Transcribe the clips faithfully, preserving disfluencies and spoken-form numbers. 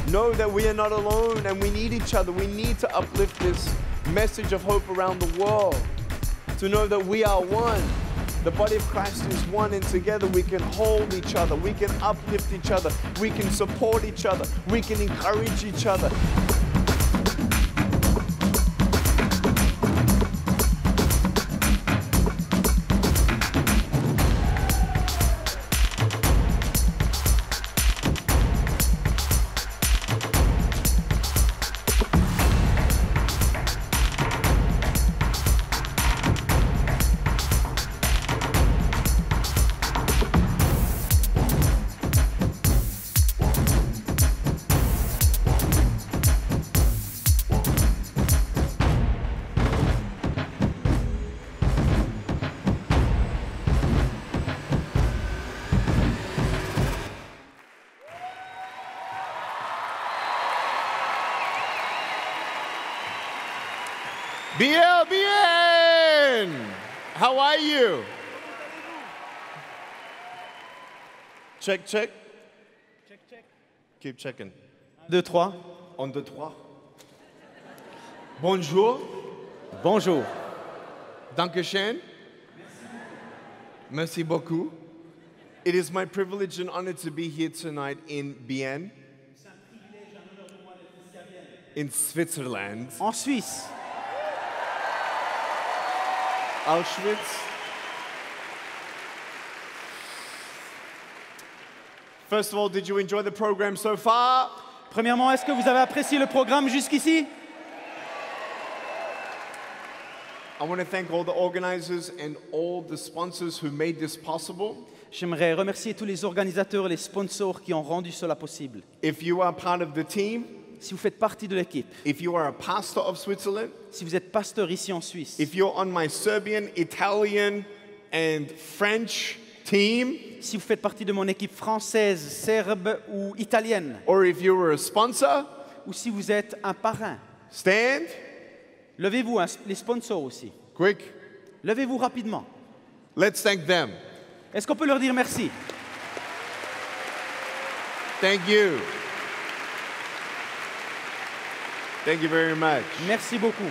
know that we are not alone and we need each other. We need to uplift this message of hope around the world, to know that we are one. The body of Christ is one, and together we can hold each other, we can uplift each other, we can support each other, we can encourage each other. Bien, bien! How are you? Check, check. Check, check. Keep checking. Deux, trois. Un, deux, trois. Bonjour. Bonjour. Dankeschön. Merci beaucoup. It is my privilege and honor to be here tonight in Bienne, in Switzerland. En Suisse. Auschwitz. First of all, did you enjoy the program so far? Premièrement, est-ce que vous avez apprécié le programme jusqu'ici? I want to thank all the organizers and all the sponsors who made this possible. J'aimerais remercier tous les organisateurs et les sponsors qui ont rendu cela possible. If you are part of the team, Si vous faites partie de l'équipe, if you are a pastor of Switzerland, si vous êtes pasteur ici en Suisse, if you're on my Serbian, Italian, and French team, si vous faites partie de mon équipe française, serbe ou italienne, or if you were a sponsor, ou si vous êtes un parrain, stand, levez-vous, hein, les sponsors aussi. quick, Levez-vous rapidement. let's thank them. Est-ce qu'on peut leur dire merci? Thank you. Thank you very much. Merci beaucoup.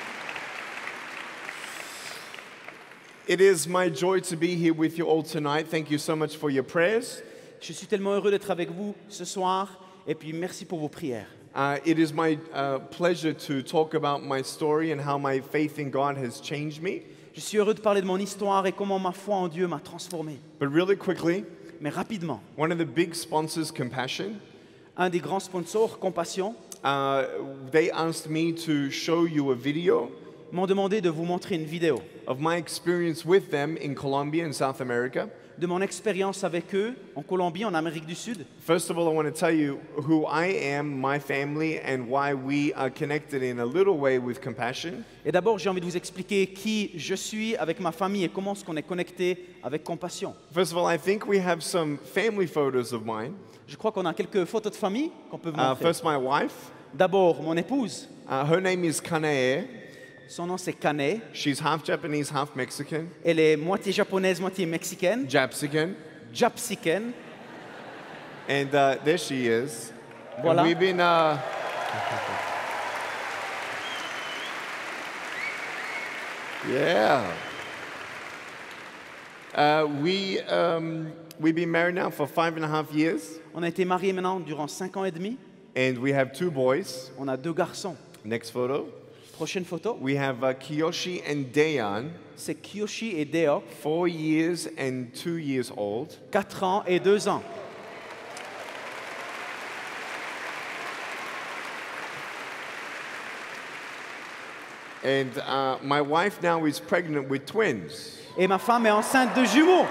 It is my joy to be here with you all tonight. Thank you so much for your prayers. Je suis tellement heureux d'être avec vous ce soir et puis merci pour vos prières. Uh, it is my uh, pleasure to talk about my story and how my faith in God has changed me. Je suis heureux de parler de mon histoire et comment ma foi en Dieu m'a transformé. But really quickly, Mais rapidement, one of the big sponsors, Compassion, un des grands sponsors, Compassion, uh, they asked me to show you a video m'ont demandé de vous montrer une vidéo of my experience with them in Colombia and South America. de mon expérience avec eux en Colombie, en Amérique du Sud. First of all, I want to tell you who I am, my family, and why we are connected in a little way with Compassion. Et d'abord, j'ai envie de vous expliquer qui je suis avec ma famille et comment est-ce qu'on est connecté avec Compassion. First of all, I think we have some family photos of mine. Je crois qu'on a quelques photos de famille qu'on peut vous Uh, montrer. first, my wife. D'abord, mon épouse, Uh, her name is Kanae. son nom c'est Kane. She's half Japanese, half Mexican. Elle est moitié japonaise, moitié mexicaine, Japsican. japsicaine. And uh, there she is. And Voilà. we've been. Uh, yeah. Uh, we, um, we've been married now for five and a half years, On a été mariés maintenant durant cinq ans et demi. and we have two boys. On a deux garçons. Next photo. Prochaine photo, We have uh, Kiyoshi and Dayan, c'est Kiyoshi et Deok, four years and two years old. quatre ans et deux ans. And uh, my wife now is pregnant with twins. Et ma femme est enceinte de jumeaux.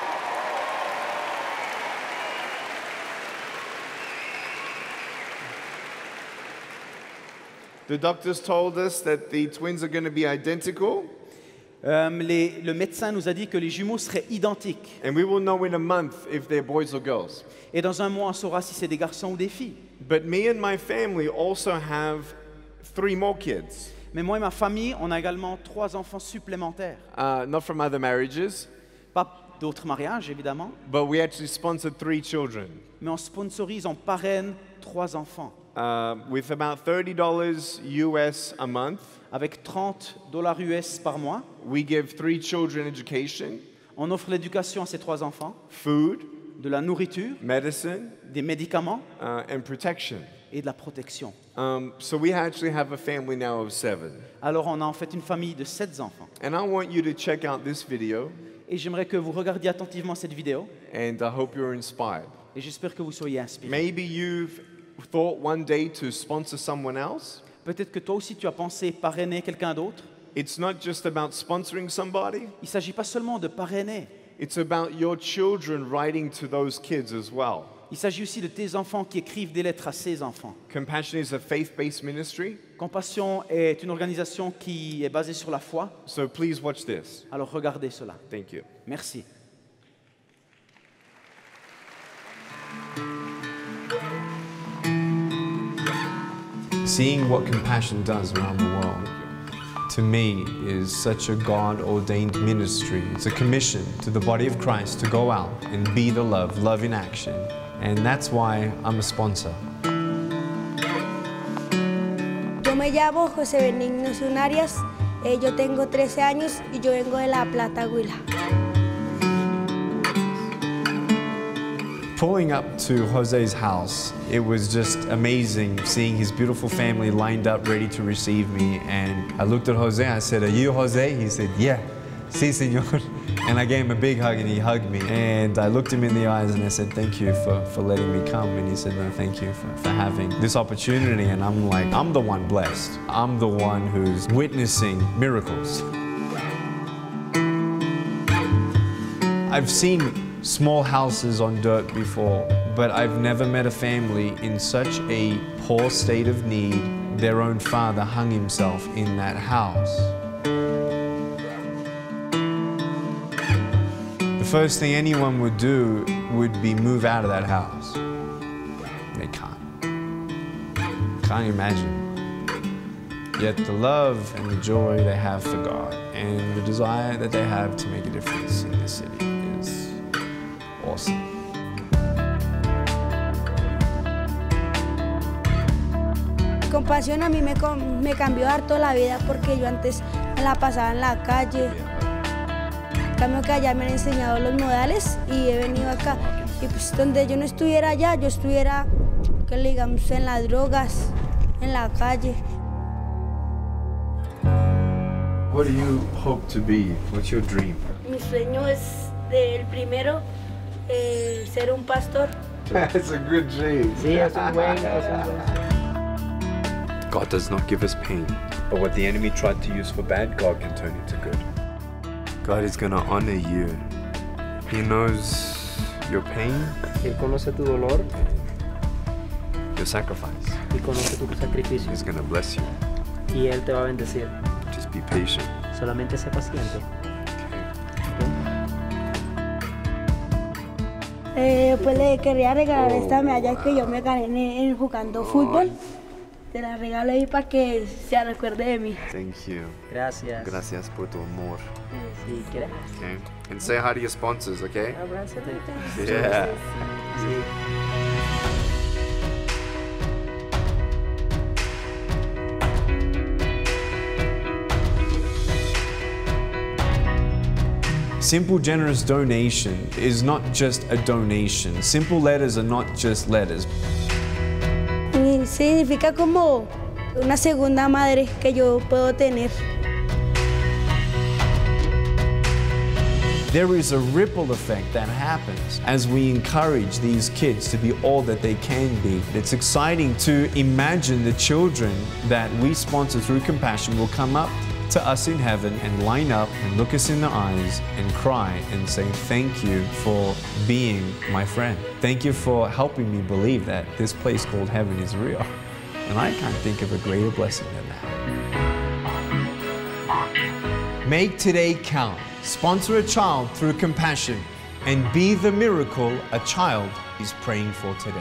The doctors told us that the twins are going to be identical, Euh, les- le médecin nous a dit que les jumeaux seraient identiques. and we will know in a month if they're boys or girls. Et dans un mois, on saura si c'est des garçons ou des filles. But me and my family also have three more kids, Mais moi et ma famille, on a également trois enfants supplémentaires. uh, not from other marriages, Pas d'autres mariages, évidemment, but we actually sponsored three children. mais on sponsorise, on parraine trois enfants. uh, with about thirty dollars U S a month. Avec trente dollars U S par mois, We give three children education, on offre l'éducation à ces trois enfants, food, de la nourriture, medicine, des médicaments uh, and protection. et de la protection. Um, so we actually have a family now of seven. Alors on a en fait une famille de sept enfants. And I want you to check out this video, Et j'aimerais que vous regardiez attentivement cette vidéo and I hope you're inspired. et j'espère que vous soyez inspirés. Maybe you've thought one day to sponsor someone else. Peut-être que toi aussi tu as pensé parrainer quelqu'un d'autre. It's not just about sponsoring somebody. Il ne s'agit pas seulement de parrainer. It's about your children writing to those kids as well. Il s'agit aussi de tes enfants qui écrivent des lettres à ces enfants. Compassion is a faith-based ministry, Compassion est une organisation qui est basée sur la foi. so please watch this. Alors regardez cela. Thank you. Merci. Seeing what compassion does around the world, to me, is such a God-ordained ministry. It's a commission to the body of Christ to go out and be the love, love in action. And that's why I'm a sponsor. Yo me llamo José Benigno Zunarias, eh, yo tengo trece años y yo vengo de La Plata, Huila. Pulling up to Jose's house, it was just amazing seeing his beautiful family lined up ready to receive me. And I looked at Jose, I said, "Are you Jose?" He said, "Yeah, sí, señor." And I gave him a big hug and he hugged me. And I looked him in the eyes and I said, "Thank you for, for letting me come." And he said, "No, thank you for, for having this opportunity." And I'm like, I'm the one blessed. I'm the one who's witnessing miracles. I've seen small houses on dirt before, but I've never met a family in such a poor state of need. Their own father hung himself in that house. The first thing anyone would do would be move out of that house. They can't. Can't imagine. Yet the love and the joy they have for God and the desire that they have to make a difference in this city is awesome. Compasión a mí me, com- me cambió harto la vida porque yo antes me la pasaba en la calle. En cambio que allá me han enseñado los modales y he venido acá. Y pues donde yo no estuviera allá, yo estuviera, que le digamos, en las drogas, en la calle. What do you hope to be? What's your dream? Mi sueño es del primero eh, ser un pastor. That's a good dream. Sí, es un buen, es un buen. God does not give us pain, but what the enemy tried to use for bad, God can turn into good. God is going to honor you. He knows your pain, Él conoce tu dolor your sacrifice. y conoce tu sacrificio He's going to bless you. y Él te va a bendecir. Just be patient. Solamente sé paciente. Eh, pues le quería regalar esta medalla que yo me gané en, en jugando fútbol. Te la regalo ahí para que se recuerde de mí. Thank you. Gracias. Gracias por tu amor. Sí, ¿quieres? Okay. And say hi to your sponsors, okay? Abrázate. Yeah. Sí. Simple generous donation is not just a donation. Simple letters are not just letters. Y significa como una segunda madre que yo puedo tener. There is a ripple effect that happens as we encourage these kids to be all that they can be. It's exciting to imagine the children that we sponsor through Compassion will come up to us in heaven and line up and look us in the eyes and cry and say, "Thank you for being my friend. Thank you for helping me believe that this place called heaven is real." And I can't think of a greater blessing than that. Make today count. Sponsor a child through Compassion and be the miracle a child is praying for today.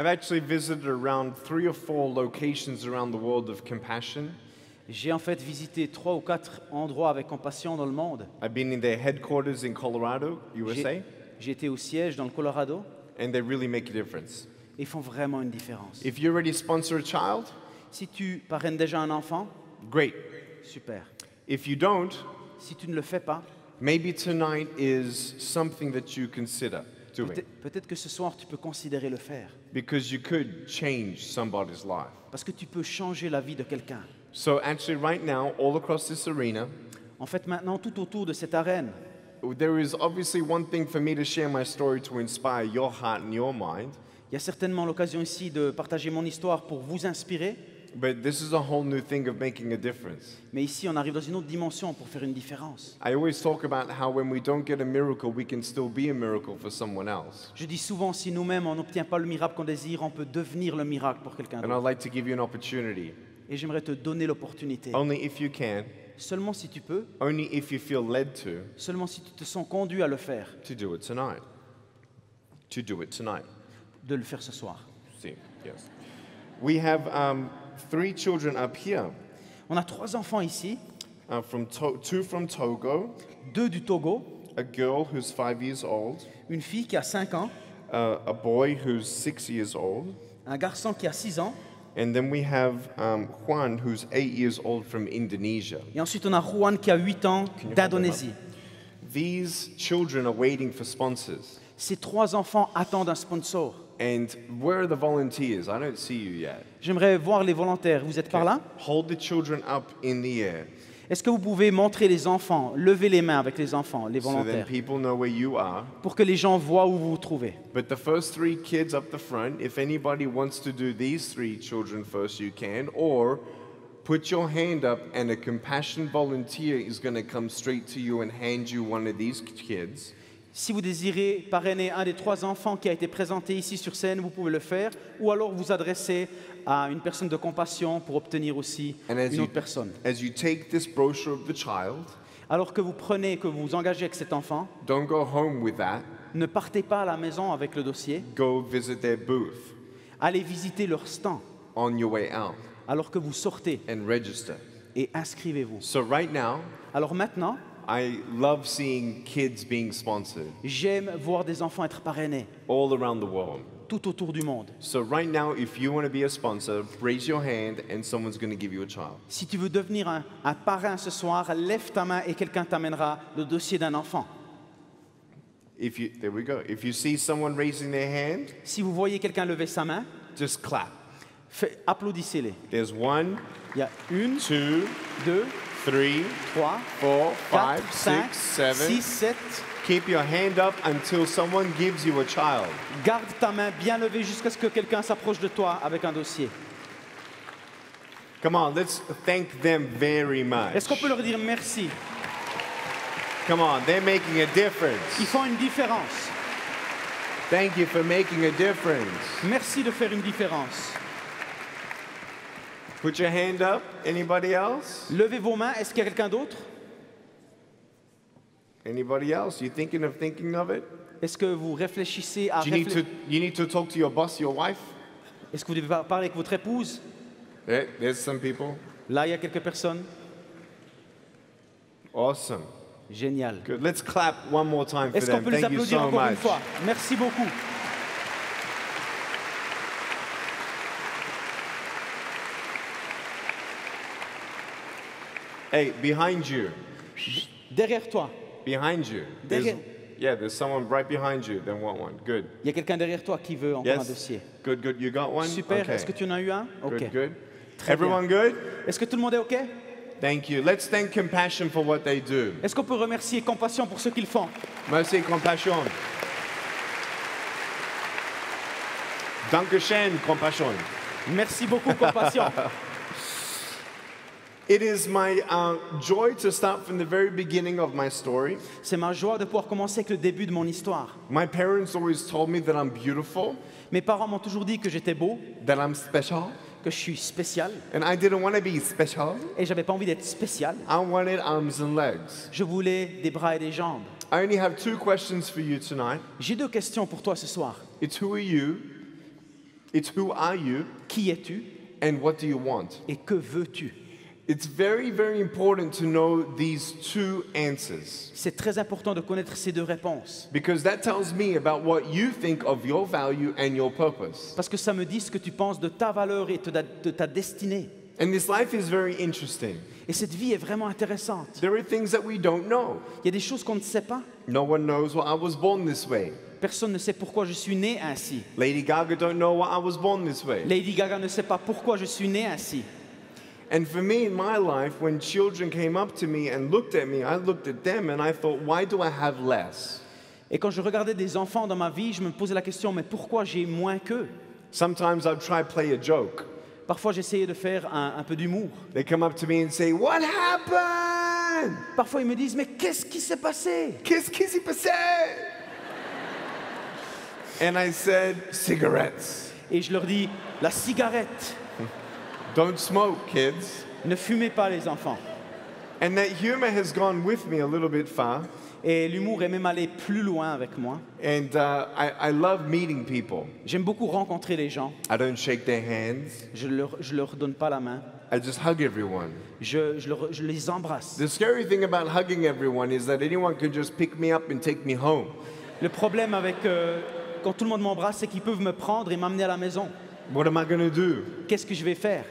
I've actually visited around three or four locations around the world of compassion. J'ai en fait visité trois ou quatre endroits avec compassion dans le monde. I've been in their headquarters in Colorado, U S A, J'ai j'ai été au siège dans le Colorado. and they really make a difference. Ils font vraiment une différence. If you already sponsor a child, Si tu parraines déjà un enfant, great. super. If you don't, Si tu ne le fais pas, maybe tonight is something that you consider doing, peut-être peut-être que ce soir tu peux considérer le faire. because you could change somebody's life. Parce que tu peux changer la vie de quelqu'un. So actually right now, all across this arena, En fait, maintenant, tout autour de cette arène, there is obviously one thing for me to share my story to inspire your heart and your mind, il y a certainement l'occasion ici de partager mon histoire pour vous inspirer. but this is a whole new thing of making a difference. Mais ici, on arrive dans une autre dimension pour faire une différence. I always talk about how when we don't get a miracle, we can still be a miracle for someone else. Je dis souvent, si nous-mêmes, on n'obtient pas le miracle qu'on désire, on peut devenir le miracle pour quelqu'un And d'autre. I'd like to give you an opportunity, Et j'aimerais te donner l'opportunité, only if you can, seulement si tu peux, only if you feel led to, seulement si tu te sens conduit à le faire, to do it tonight. To do it tonight. de le faire ce soir. See, yes. We have um, three children up here, On a trois enfants ici, uh, from to- two from Togo, deux du Togo, a girl who's five years old, une fille qui a cinq ans, uh, a boy who's six years old, un garçon qui a six ans, and then we have um, Juan who's eight years old from Indonesia. et ensuite on a Juan qui a huit ans d'Indonésie. These children are waiting for sponsors. Ces trois enfants attendent un sponsor. And where are the volunteers? I don't see you yet. J'aimerais voir les volontaires. Vous êtes par là? Hold the children up in the air Est-ce que vous pouvez montrer les enfants, lever les mains avec les enfants, les so then volontaires, people know where you are. pour que les gens voient où vous vous trouvez? But the first three kids up the front, if anybody wants to do these three children first, you can. Or put your hand up and a compassion volunteer is going to come straight to you and hand you one of these kids. Si vous désirez parrainer un des trois enfants qui a été présenté ici sur scène, vous pouvez le faire, ou alors vous adresser à une personne de compassion pour obtenir aussi And as une you, autre personne. as you take this brochure of the child, Alors que vous prenez, que vous vous engagez avec cet enfant, don't go home with that. ne partez pas à la maison avec le dossier, Go visit their booth allez visiter leur stand on your way out alors que vous sortez and register. et inscrivez-vous. So right now, Alors maintenant, I love seeing kids being sponsored j'aime voir des enfants être parrainés all around the world. tout autour du monde. So right now, if you want to be a sponsor, raise your hand and someone's going to give you a child. Si tu veux devenir un, un parrain ce soir, lève ta main et quelqu'un t'amènera le dossier d'un enfant. If you, there we go. If you see someone raising their hand, Si vous voyez quelqu'un lever sa main, just clap. fait- applaudissez-les. There's one, Il y a une, two, deux, three, trois, four, five, quatre, cinq, six, seven. six, sept. Keep your hand up until someone gives you a child. Garde ta main bien levée jusqu'à ce que quelqu'un s'approche de toi avec un dossier. Come on, let's thank them very much. Est-ce qu'on peut leur dire merci? Come on, they're making a difference. Ils font une différence. Thank you for making a difference. Merci de faire une différence. Put your hand up. Anybody else? Levez vos mains. Est-ce qu'il y a quelqu'un d'autre? Anybody else? You thinking of thinking of it? Est-ce que vous réfléchissez à Do you need réflé- to you need to talk to your boss, your wife? Est-ce que vous devez par- parler avec votre épouse? There, there's some people. Là, il y a quelques personnes. Awesome. Génial. Good. Let's clap one more time for Est-ce qu'on them. peut les Thank you applaudir so encore une much. fois? Merci beaucoup. Hey, behind you. Derrière toi. Behind you. There's- Derrière. yeah, there's someone right behind you. Then what one? Good. Il y a quelqu'un derrière toi qui veut encore un Yes. dossier. Good, good. You got one? Super. Okay. Est-ce que tu en as eu un? Good, Ok. good. Très bien. Everyone good? Est-ce que tout le monde est OK? Thank you. Let's thank Compassion for what they do. Est-ce qu'on peut remercier Compassion pour ce qu'ils font? Merci Compassion. Dankeschön, Compassion. Merci beaucoup, Compassion. It is my uh, joy to start from the very beginning of my story. C'est ma joie de pouvoir commencer avec le début de mon histoire. My parents always told me that I'm beautiful, Mes parents m'ont toujours dit que j'étais beau, that I'm special, que je suis spécial, and I didn't want to be special. et j'avais pas envie d'être spécial. I wanted arms and legs. Je voulais des bras et des jambes. I only have two questions for you tonight. J'ai deux questions pour toi ce soir. It's who are you It's who are you Qui es-tu and what do you want? et que veux-tu? It's very, very important to know these two answers C'est très important de connaître ces deux réponses. because that tells me about what you think of your value and your purpose. Parce que ça me dit ce que tu penses de ta valeur et de ta, de ta destinée. And this life is very interesting. Et cette vie est vraiment intéressante. There are things that we don't know. Il y a des choses qu'on ne sait pas. No one knows why I was born this way. Personne ne sait pourquoi je suis né ainsi. Lady Gaga don't know why I was born this way. Lady Gaga ne sait pas pourquoi je suis né ainsi. And for me in my life, when children came up to me and looked at me, I looked at them and I thought, why do I have less? Et quand je regardais des enfants dans ma vie, je me posais la question, mais pourquoi j'ai moins qu'eux? Sometimes I'd try to play a joke. Parfois, j'essayais de faire un, un peu d'humour. They come up to me and say, what happened? Parfois, ils me disent, mais qu'est-ce qui s'est passé? Qu'est-ce qui s'est passé? And I said, cigarettes. Et je leur dis, la cigarette. Don't smoke, kids. Ne fumez pas, les enfants. And that humor has gone with me a little bit far. Et l'humour est même allé plus loin avec moi. And uh, I, I love meeting people. J'aime beaucoup rencontrer les gens. I don't shake their hands. Je leur, je leur donne pas la main. I just hug everyone. Je, je, leur- je les embrasse. The scary thing about hugging everyone is that anyone could just pick me up and take me home. Le problème avec euh, quand tout le monde m'embrasse, c'est qu'ils peuvent me prendre et m'amener à la maison. What am I going to do? Qu'est-ce que je vais faire?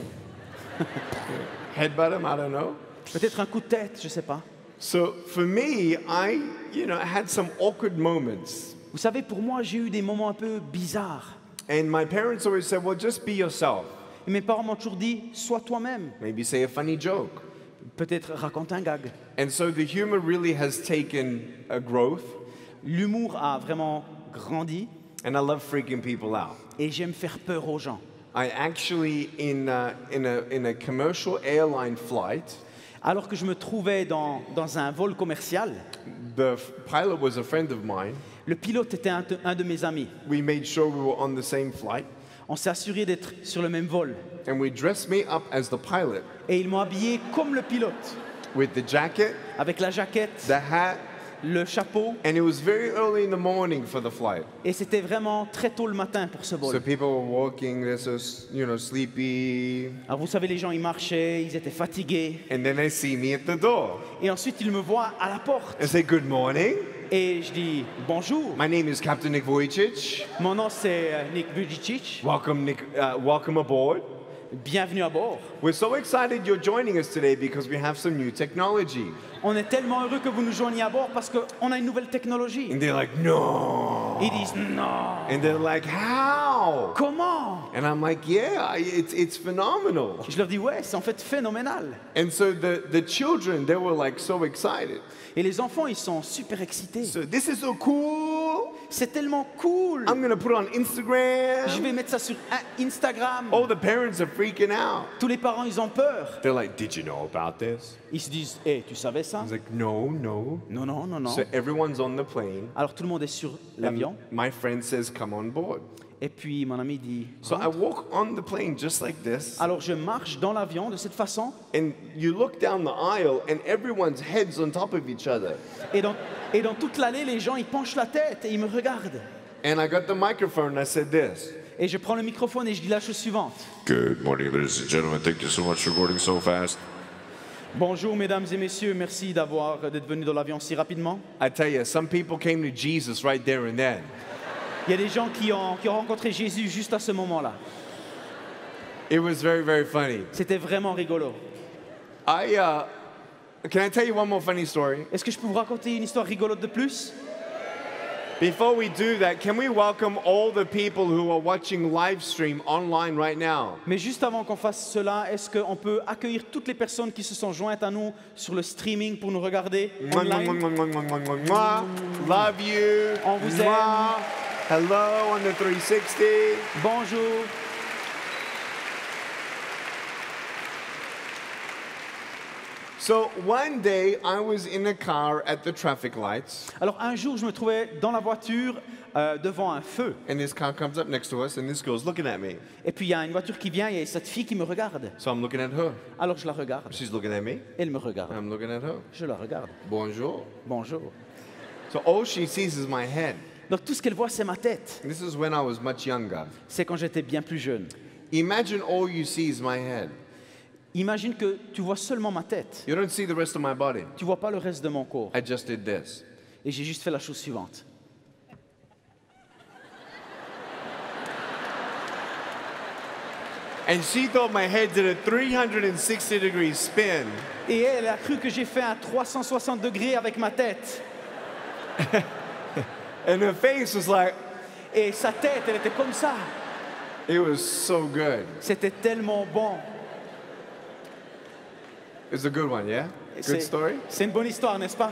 Headbutt him? I don't know. Peut-être un coup de tête, je sais pas. So for me, I, you know, had some awkward moments. Vous savez, pour moi, j'ai eu des moments un peu bizarres. And my parents always said, well, just be yourself. Et mes parents m'ont toujours dit, sois toi-même. Maybe say a funny joke. Peut-être raconte un gag. And so the humor really has taken a growth. L'humour a vraiment grandi And I love freaking people out. et j'aime faire peur aux gens. I actually, in, uh, in, a, in a commercial airline flight, Alors que je me trouvais dans, dans un vol commercial, the f- pilot was a friend of mine. le pilote était un, un de mes amis. We made sure we were on the same flight. On s'est assuré d'être sur le même vol. And we dressed me up as the pilot Et ils m'ont habillé comme le pilote, with the jacket, avec la jaquette, the hat, le chapeau. and it was very early in the morning for the flight. Et c'était vraiment très tôt le matin pour ce So vol. people were walking, they're so, s- you know, sleepy. Alors vous savez, les gens, ils marchaient, ils étaient fatigués. And then they see me at the door. Et ensuite, ils me voient à la porte. I say, good morning. Et je dis, bonjour, My name is Captain Nick Vujicic. mon nom c'est euh, Nick Vujicic. Welcome, Nick. Uh, welcome aboard. Bienvenue à bord. We're so excited you're joining us today because we have some new technology. On est tellement heureux que vous nous joigniez à bord parce qu'on a une nouvelle technologie. And they're like, no. Ils disent, non, And they're like, how? comment? And I'm like, yeah, I- it's, it's phenomenal. Je leur dis, ouais, c'est en fait phénoménal. And so the, the children, they were like so excited. Et les enfants, ils sont super excités. So this is so cool. C'est tellement cool. I'm going to put it on Je Instagram. vais mettre ça sur un- Instagram. All the parents are freaking out. Tous les parents, ils ont peur. They're like, did you know about this? Ils se disent, hé, tu savais ça? I was like, no, no. Non, non, non, non. So everyone's on the plane. Alors tout le monde est sur And l'avion. my friend says, come on board. Et puis mon ami dit, So I walk on the plane just like this. alors je marche dans l'avion de cette façon. And you look down the aisle and everyone's heads on top of each other. Et dans, et dans toute l'allée, les gens, ils penchent la tête et ils me regardent. And I got the microphone and I said this. Et je prends le microphone et je dis la chose suivante. Good morning, ladies and gentlemen. Thank you so much for boarding so fast. Bonjour mesdames et messieurs, merci d'avoir d'être venus dans l'avion si rapidement. I tell you, some people came to Jesus right there and then. Il y a des gens qui ont, qui ont rencontré Jésus juste à ce moment-là. It was very, very funny. C'était vraiment rigolo. I, uh, can I tell you one more funny story? Est-ce que je peux vous raconter une histoire rigolote de plus? Before we do that, can we welcome all the people who are watching live stream online right now? Mais juste avant qu'on fasse cela, est-ce qu'on peut accueillir toutes les personnes qui se sont jointes à nous sur le streaming pour nous regarder Mwah, mwah, online? mwah, mwah, mwah, mwah, mwah, mwah. Love you. On vous Mwah. Hello on the three sixty. Bonjour. So one day I was in a car at the traffic lights, Alors un jour, je me trouvais dans la voiture euh, devant un feu. and this car comes up next to us, and this girl's looking at me. Et puis il y a une voiture qui vient et cette fille qui me regarde. So I'm looking at her. Alors je la regarde. She's looking at me. Elle me regarde. I'm looking at her. Je la regarde. Bonjour. Bonjour. So all she sees is my head. Donc tout ce qu'elle voit, c'est ma tête. This is when I was much younger. C'est quand j'étais bien plus jeune. Imagine all you see is my head. Imagine que tu vois seulement ma tête. You don't see the rest of my body. Tu vois pas le reste de mon corps. I just did this. Et j'ai juste fait la chose suivante. And she thought my head did a three hundred sixty degree spin. Et elle a cru que j'ai fait un trois cent soixante degrés avec ma tête. And her face was like, Et sa tête, elle était comme ça. it was so good. C'était tellement bon. It's a good one, yeah? Et Good c'est- story? C'est une bonne histoire, n'est-ce pas?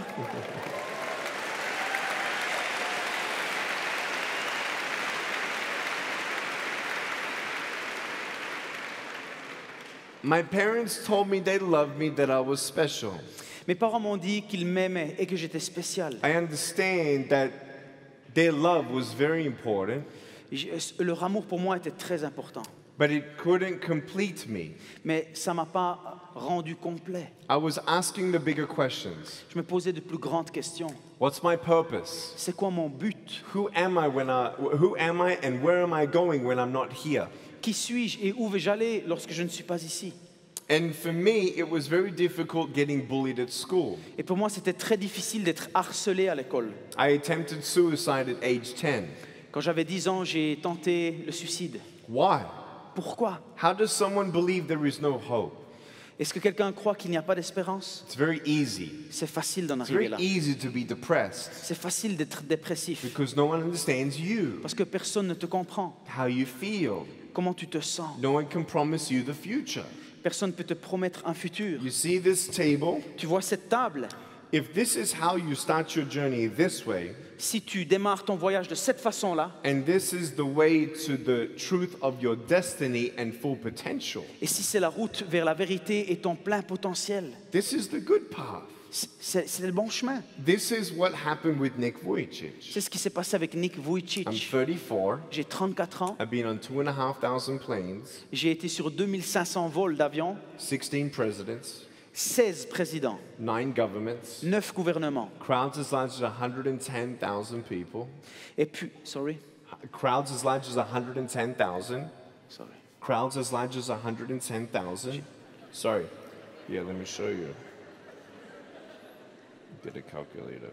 My parents told me they loved me, that I was special. Mes parents m'ont dit qu'ils m'aimaient et que j'étais spécial. I understand that their love was very important, J- Leur amour pour moi était très important. but it couldn't complete me. Mais ça ne m'a pas rendu complet. I was asking the bigger questions. Je me posais de plus grandes questions. What's my purpose? C'est quoi mon but? Who am I when I who am I and where am I going when I'm not here? Qui suis-je et où vais-je aller lorsque je ne suis pas ici? And for me, it was very difficult getting bullied at school. Et pour moi, c'était très difficile d'être harcelé à l'école. I attempted suicide at age ten. Quand j'avais dix ans, j'ai tenté le suicide. Why? Pourquoi? How does someone believe there is no hope? Est-ce que quelqu'un croit qu'il n'y a pas d'espérance? It's very easy. C'est facile d'en It's arriver very là. easy to be depressed C'est facile d'être dépressif because no one understands you, parce que personne ne te comprend. how you feel. Comment tu te sens? No one can promise you the future. Personne ne peut te promettre un futur. You see this table? Tu vois cette table? If this is how you start your journey this way, Si tu démarres ton voyage de cette façon-là, and this is the way to the truth of your destiny and full potential, et si c'est la route vers la vérité et ton plein potentiel, this is the good path. c'est c'est le bon chemin. This is what happened with Nick Vujicic. C'est ce qui s'est passé avec Nick I'm Vujicic. thirty-four. J'ai trente-quatre ans. I've been on two and a half thousand planes, J'ai été sur deux mille cinq cents vols d'avion, sixteen presidents, seize présidents, nine governments, neuf gouvernements. crowds as large as one hundred ten thousand people, Et puis, sorry, crowds as large as one hundred ten thousand, sorry. crowds as large as one hundred ten thousand. Sorry. Yeah, let me show you. Get a calculator.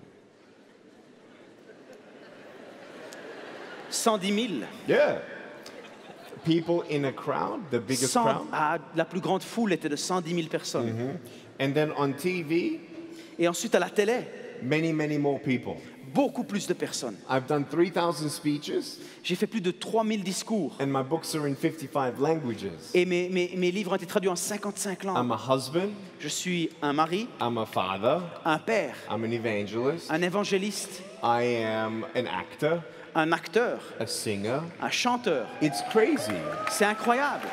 cent dix mille. Yeah. People in a crowd, the biggest cent crowd. ah, la plus grande foule était de cent dix mille personnes. And then on T V, Et ensuite à la télé, many, many more people. beaucoup plus de personnes. I've done three thousand speeches, J'ai fait plus de trois mille discours. and my books are in fifty-five languages. Et mes, mes, mes livres ont été traduits en cinquante-cinq langues. I'm a husband, Je suis un mari, I'm a father, un père, I'm an evangelist, un évangéliste, I am an actor, un acteur, a singer. un chanteur. It's crazy. C'est incroyable.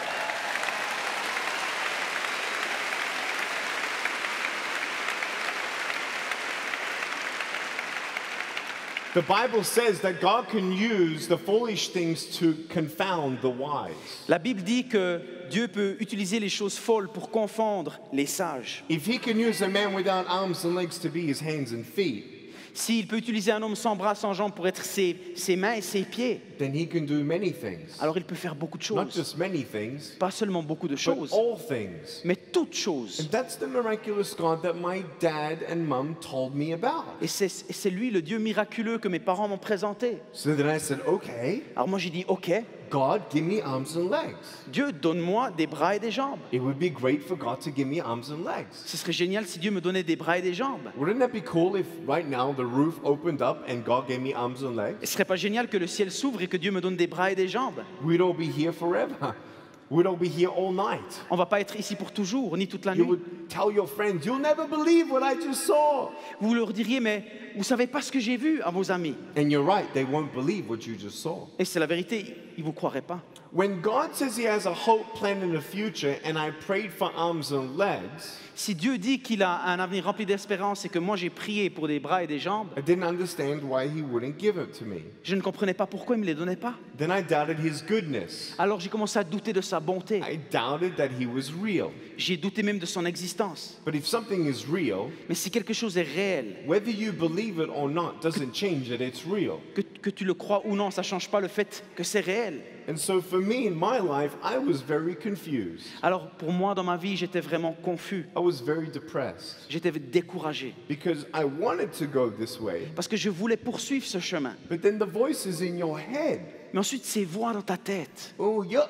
The Bible says that God can use the foolish things to confound the wise. La Bible dit que Dieu peut utiliser les choses folles pour confondre les sages. If he can use a man without arms and legs to be his hands and feet, S'il peut utiliser un homme sans bras, sans jambes pour être ses, ses mains et ses pieds, then he can do many things. alors il peut faire beaucoup de Not choses. just many things, Pas seulement beaucoup de but choses, all things. mais toutes choses. And that's the miraculous God that my dad and mum told me about. Et c'est et c'est lui, le Dieu miraculeux que mes parents m'ont présenté. So then I said, okay, Alors moi j'ai dit, ok, God, give me arms and legs. Dieu, donne-moi des bras et des jambes. It would be great for God to give me arms and legs. Ce serait génial si Dieu me donnait des bras et des jambes. Wouldn't that be cool if right now the roof opened up and God gave me arms and legs? Et ce serait pas génial que le ciel s'ouvre et que Dieu me donne des bras et des jambes? We'd all be here forever. We'd all be here all night. On va pas être ici pour toujours, ni toute la You nuit. would tell your friends, you'll never believe what I just saw. Vous leur diriez, mais vous savez pas ce que j'ai vu à vos amis. And you're right, they won't believe what you just saw. Et c'est la vérité, ils ne vous croiraient pas. When God says He has a hope plan in the future and I prayed for arms and legs, Si Dieu dit qu'il a un avenir rempli d'espérance et que moi j'ai prié pour des bras et des jambes, I didn't understand why He wouldn't give it to me. je ne comprenais pas pourquoi il ne me les donnait pas. Then I doubted His goodness. Alors j'ai commencé à douter de sa bonté. I doubted that He was real. J'ai douté même de son existence. But if something is real, Mais si quelque chose est réel, whether you believe it or not doesn't change that it's real. que, que tu le crois ou non, ça ne change pas le fait que c'est réel. And so for me in my life, I was very confused. Alors pour moi, dans ma vie, j'étais vraiment confus. I was very depressed J'étais découragé because I wanted to go this way, parce que je voulais poursuivre ce chemin. but then the voice is in your head. Mais ensuite, ces voix dans ta tête. Oh, you're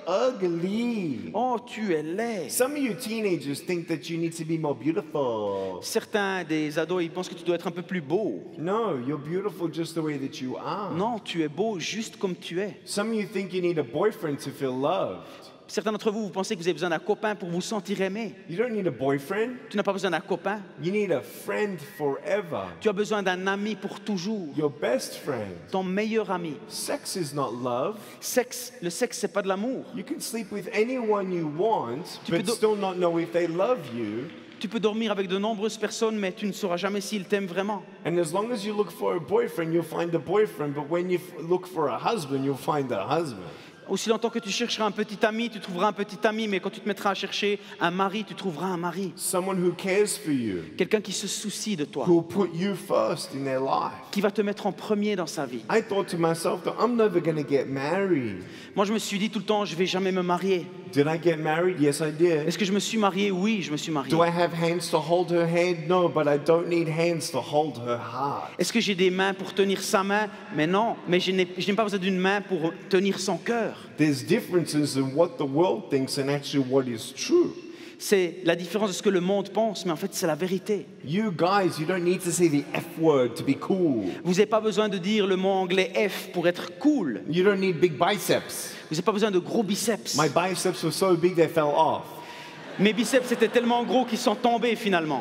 ugly. Oh, tu es laid. Some of you teenagers think that you need to be more beautiful. Certains des ados, ils pensent que tu dois être un peu plus beau. No, you're beautiful just the way that you are. Non, tu es beau juste comme tu es. Some of you think you need a boyfriend to feel loved. Certains d'entre vous, vous pensez que vous avez besoin d'un copain pour vous sentir aimé. You don't need a boyfriend. Tu n'as pas besoin d'un copain. You need a friend forever. Tu as besoin d'un ami pour toujours. Your best friend. Ton meilleur ami. Sex is not love. Sexe, le sexe, c'est pas de l'amour. You can sleep with anyone you want, Tu peux but do- still not know if they love you. Tu peux dormir avec de nombreuses personnes, mais tu ne sauras jamais s'ils t'aiment vraiment. And as long as you look for a boyfriend, you'll find a boyfriend. But when you f- look for a husband, you'll find a husband. Aussi longtemps que tu chercheras un petit ami, tu trouveras un petit ami, mais quand tu te mettras à chercher un mari, tu trouveras un mari. Someone who cares for you, Quelqu'un qui se soucie de toi, who will put you first in their life. qui va te mettre en premier dans sa vie. I thought to myself that I'm never going to get married. Moi, je me suis dit tout le temps, je vais jamais me marier. Did I get married? Yes, I did. Est-ce que je me suis marié? Oui, je me suis marié. Do I have hands to hold her hand? No, but I don't need hands to hold her heart. Est-ce que j'ai des mains pour tenir sa main? Mais non, mais je n'ai je n'ai pas besoin d'une main pour tenir son cœur. There's differences in what the world thinks and actually what is true. C'est la différence de ce que le monde pense, mais en fait, c'est la vérité. You guys, you don't need to say the F word to be cool. Vous n'avez pas besoin de dire le mot anglais F pour être cool. You don't need big biceps. Vous n'avez pas besoin de gros biceps. My biceps were so big they fell off. Mes biceps étaient tellement gros qu'ils sont tombés finalement.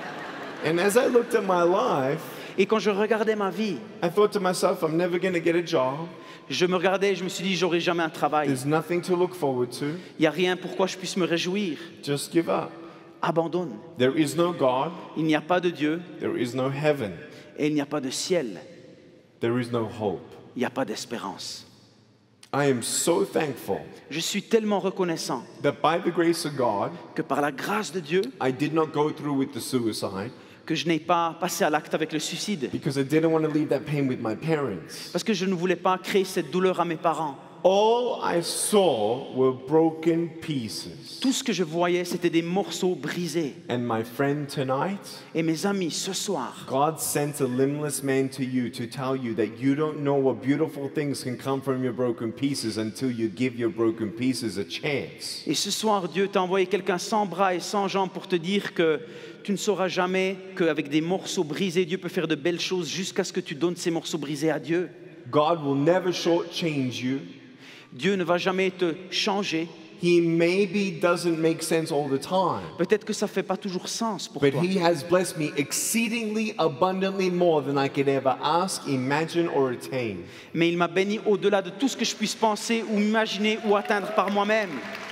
And as I looked at my life, Et quand je regardais ma vie, I thought to myself, I'm never going to get a job. je me regardais et je me suis dit, j'aurai jamais un travail. There's nothing to look forward to. Il n'y a rien pourquoi je puisse me réjouir. Just give up. Abandonne. There is no God. Il n'y a pas de Dieu There is no heaven. et il n'y a pas de ciel. There is no hope. Il n'y a pas d'espérance. I am so thankful Je suis tellement reconnaissant that by the grace of God, que par la grâce de Dieu, I did not go through with the suicide que je n'ai pas passé à l'acte avec le suicide. because I didn't want to leave that pain with my parents. Parce que je ne voulais pas créer cette douleur à mes parents. All I saw were broken pieces. Tout ce que je voyais, c'était des morceaux brisés. And my friend, tonight, Et mes amis, ce soir, God sent a limbless man to you to tell you that you don't know what beautiful things can come from your broken pieces until you give your broken pieces a chance. et ce soir, Dieu t'a envoyé quelqu'un sans bras et sans jambes pour te dire que tu ne sauras jamais qu'avec des morceaux brisés, Dieu peut faire de belles choses jusqu'à ce que tu donnes ces morceaux brisés à Dieu. God will never shortchange you. Dieu ne va jamais te changer. He maybe doesn't make sense all the time, Peut-être que ça ne fait pas toujours sens pour but toi. He has blessed me exceedingly abundantly more than I could ever ask, imagine, or attain. Mais il m'a béni au-delà de tout ce que je puisse penser ou imaginer ou atteindre par moi-même.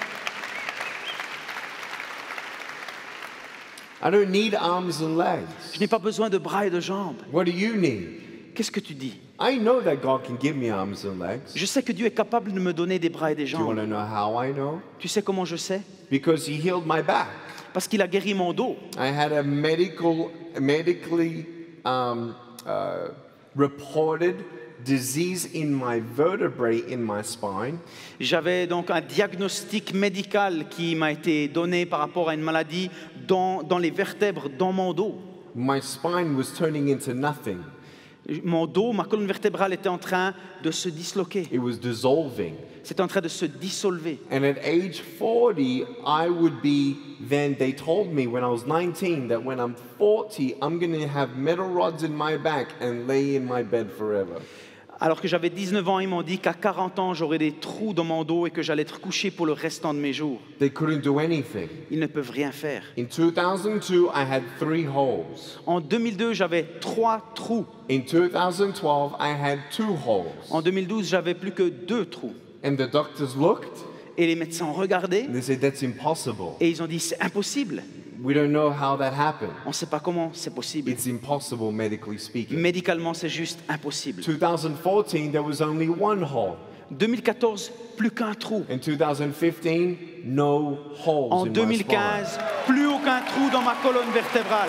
I don't need arms and legs. Je n'ai pas besoin de bras et de jambes. What do you need? Qu'est-ce que tu dis? I know that God can give me arms and legs. Je sais que Dieu est capable de me donner des bras et des Do you want jambes. to know how I know? Tu sais comment je sais? Because He healed my back. Parce qu'il a guéri mon dos. I had a medical, medically um, uh, reported disease in my vertebrae in my spine. J'avais donc un diagnostic médical qui m'a été donné par rapport à une maladie dans, dans les vertèbres, dans mon dos. My spine was turning into nothing. Mon dos, ma colonne vertébrale était en train de se disloquer. It was dissolving. C'était en train de se dissolver. And at age forty, I would be, then they told me when I was nineteen that when I'm forty, I'm going to have metal rods in my back and lay in my bed forever. Alors que j'avais dix-neuf ans, ils m'ont dit qu'à quarante ans, j'aurais des trous dans mon dos et que j'allais être couché pour le restant de mes jours. They couldn't do anything. Ils ne peuvent rien faire. In two thousand two, I had three holes. En deux mille deux, j'avais trois trous. In two thousand twelve, I had two holes. En deux mille douze, j'avais plus que deux trous. And the doctors looked Et les médecins ont regardé and they said, that's impossible. et ils ont dit c'est impossible. We don't know how that happened. On ne sait pas comment c'est possible. It's impossible medically speaking. Médicalement, c'est juste impossible. two thousand fourteen, there was only one hole. deux mille quatorze, plus qu'un trou. In two thousand fifteen, no holes En in deux my mille spine. quinze, plus aucun trou dans ma colonne vertébrale.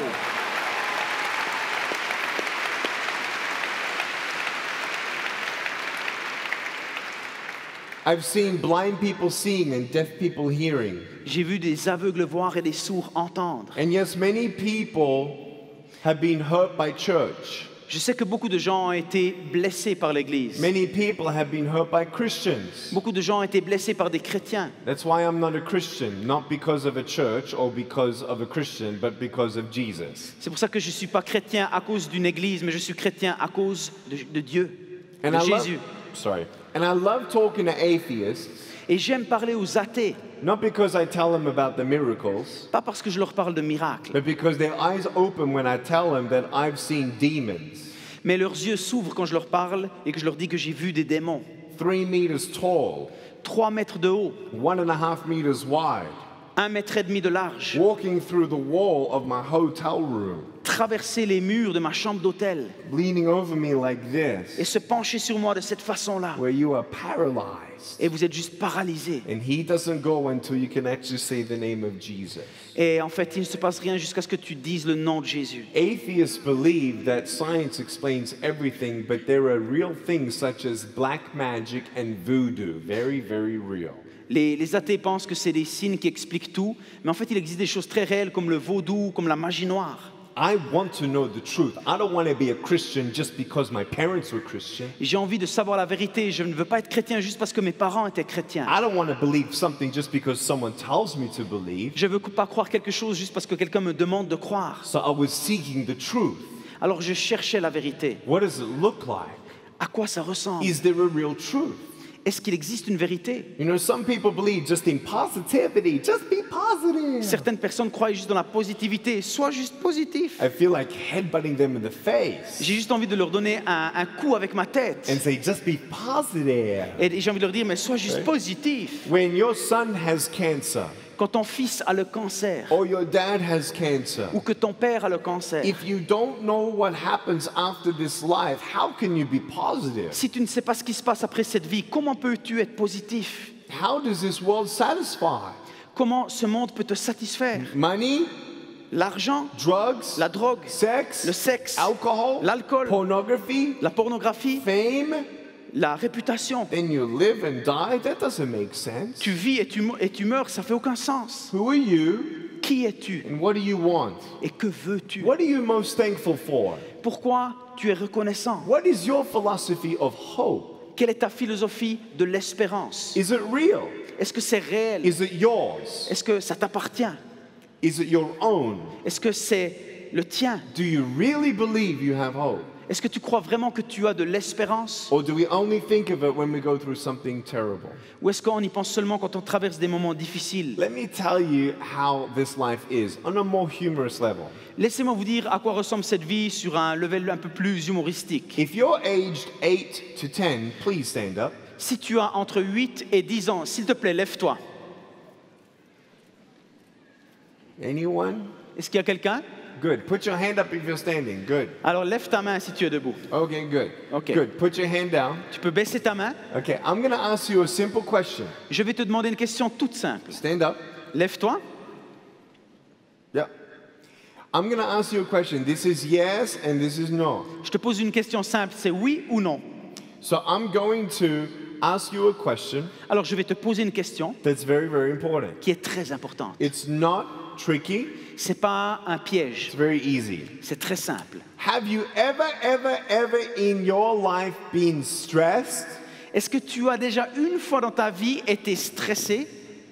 I've seen blind people seeing and deaf people hearing. J'ai vu des aveugles voir et des sourds entendre. And yes, many people have been hurt by church. Je sais que beaucoup de gens ont été blessés par l'Église. Many people have been hurt by Christians. Beaucoup de gens ont été blessés par des chrétiens. That's why I'm not a Christian, not because of a church or because of a Christian, but because of Jesus. C'est pour ça que je ne suis pas chrétien à cause d'une Église, mais je suis chrétien à cause de, de Dieu, And de I love, Jésus. sorry. And I love talking to atheists, Et j'aime parler aux athées, not because I tell them about the miracles, pas parce que je leur parle de miracles, but because their eyes open when I tell them that I've seen demons, mais leurs yeux s'ouvrent quand je leur parle et que je leur dis que j'ai vu des démons. three meters tall, Trois mètres de haut, one and a half meters wide, un mètre et demi de large, walking through the wall of my hotel room, traverser les murs de ma chambre d'hôtel leaning over me like et this, se pencher sur moi de cette façon-là. where you are paralyzed. Et vous êtes juste paralysé. And he doesn't go until you can actually say the name of Jesus. Et en fait, il ne se passe rien jusqu'à ce que tu dises le nom de Jésus. Atheists believe that science explains everything, but there are real things such as black magic and voodoo. Very, very real. Les, les athées pensent que c'est des signes qui expliquent tout, mais en fait, il existe des choses très réelles comme le vaudou, comme la magie noire. I want to know the truth. I don't want to be a Christian just because my parents were Christian. J'ai envie de savoir la vérité. Je ne veux pas être chrétien juste parce que mes parents étaient chrétiens. I don't want to believe something just because someone tells me to believe. Je ne veux pas croire quelque chose juste parce que quelqu'un me demande de croire. So I was seeking the truth. Alors je cherchais la vérité. What does it look like? À quoi ça ressemble? Is there a real truth? Est-ce qu'il existe une vérité? You know, some people believe just in positivity. Just be positive. Certaines personnes croient juste dans la positivité. Sois juste positif. I feel like headbutting them in the face J'ai juste envie de leur donner un, un coup avec ma tête. and say, just be positive. Et j'ai envie de leur dire, mais sois juste positif. When your son has cancer Quand ton fils a le cancer, or your dad has cancer, ou que ton père a le cancer, if you don't know what happens after this life, how can you be positive? si tu ne sais pas ce qui se passe après cette vie, comment peux-tu être positif? How does this world satisfy? Comment ce monde peut te satisfaire? Money, L'argent, drugs, la drogue, sex, le sexe, alcohol, l'alcool, pornography, la pornographie, fame, la réputation. then you live and die? That doesn't make sense. Tu vis et tu, mo- et tu meurs, ça fait aucun sens. Who are you Qui es-tu and what do you want? et que veux-tu? What are you most thankful for? Pourquoi tu es reconnaissant? What is your philosophy of hope? Quelle est ta philosophie de l'espérance? Is it real? Est-ce que c'est réel? Is it yours? Est-ce que ça t'appartient? Is it your own? Est-ce que c'est le tien? Do you really believe you have hope? Est-ce que tu crois vraiment que tu as de l'espérance? Or do we only think of it when we go through something terrible? Ou est-ce qu'on y pense seulement quand on traverse des moments difficiles? Let me tell you how this life is on a more humorous level. Laissez-moi vous dire à quoi ressemble cette vie sur un level un peu plus humoristique. If you're aged eight to ten, please stand up. Si tu as entre huit et dix ans, s'il te plaît, lève-toi. Anyone? Est-ce qu'il y a quelqu'un? Good. Put your hand up if you're standing. Good. Alors lève ta main si tu es debout. Okay, good. Okay. Good. Put your hand down. Tu peux baisser ta main. Okay, I'm going to ask you a simple question. Je vais te demander une question toute simple. Stand up. Lève-toi. Yeah. I'm going to ask you a question. This is yes and this is no. Je te pose une question simple, c'est oui ou non. So I'm going to ask you a question Alors je vais te poser une question that's very, very important. qui est très importante. It's not tricky. C'est pas un piège, It's very easy. c'est très simple. Have you ever, ever, ever in your life been stressed? Est-ce que tu as déjà une fois dans ta vie été stressé?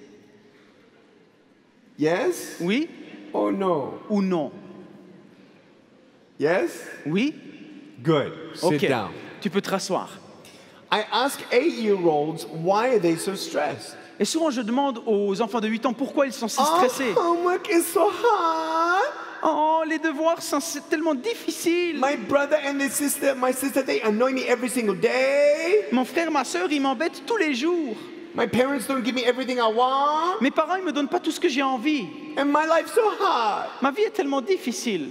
Yes? Oui or no? ou non? Yes? Oui? Good. Sit Ok, down. tu peux te rasseoir. I ask eight-year-olds why are they so stressed? Et souvent je demande aux enfants de huit ans pourquoi ils sont si stressés. Oh, homework is so hard. Oh, les devoirs, sont- c'est tellement difficile. My brother and his sister, my sister, they annoy me every single day. Mon frère, ma soeur, ils m'embêtent tous les jours. My parents don't give me everything I want. Mes parents, ils me donnent pas tout ce que j'ai envie. And my life's so hard. Ma vie est tellement difficile.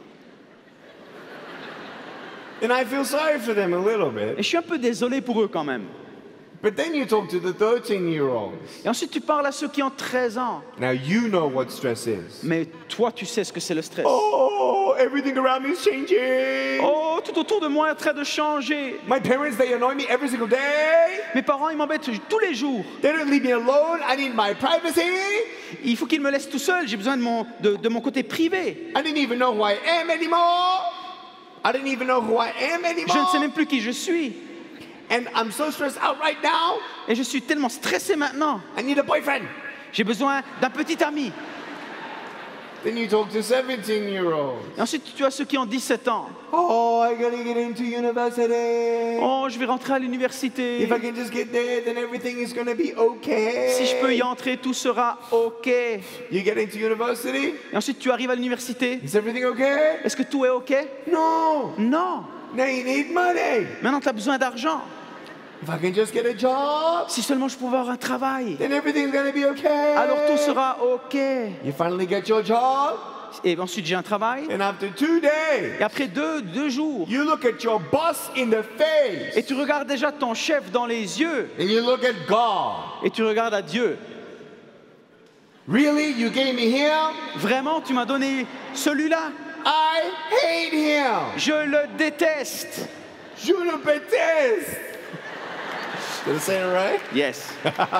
And I feel sorry for them a little Et bit. je suis un peu désolé pour eux quand même. But then you talk to the thirteen-year-olds. Et ensuite, tu parles à ceux qui ont treize ans. Now you know what stress is. Mais toi, tu sais ce que c'est le stress. Oh, everything around me is changing. Oh, tout autour de moi est en train de changer. My parents, they annoy me every single day. Mes parents, ils m'embêtent tous les jours. They don't leave me alone. I need my privacy. Il faut qu'ils me laissent tout seul. J'ai besoin de mon, de, de mon côté privé. I didn't even know who I am anymore. I didn't even know who I am Je ne sais anymore. même plus qui je suis. And I'm so stressed out right now. Et je suis tellement stressé maintenant. I need a boyfriend. J'ai besoin d'un petit ami. Then you talk to seventeen-year-olds. Et ensuite, tu as ceux qui ont dix-sept ans. Oh, I gotta get into university. Oh, je vais rentrer à l'université. If I can just get there, then everything is gonna be okay. Si je peux y entrer, tout sera OK. Et You get into university. ensuite, tu arrives à l'université. Is everything okay? Est-ce que tout est OK? No. Non. Now you need money. Maintenant, tu as besoin d'argent. If I can just get a job, Si seulement je pouvais avoir un travail, then everything's gonna be okay. alors tout sera OK. You finally get your job, Et ensuite, j'ai un travail. and after two days, Et après deux, deux jours, you look at your boss in the face, et tu regardes déjà ton chef dans les yeux, and you look at God. et tu regardes à Dieu. Really? You gave me him? Vraiment, tu m'as donné celui-là? I hate him. Je le déteste. Je le déteste. Did I say it right? Yes.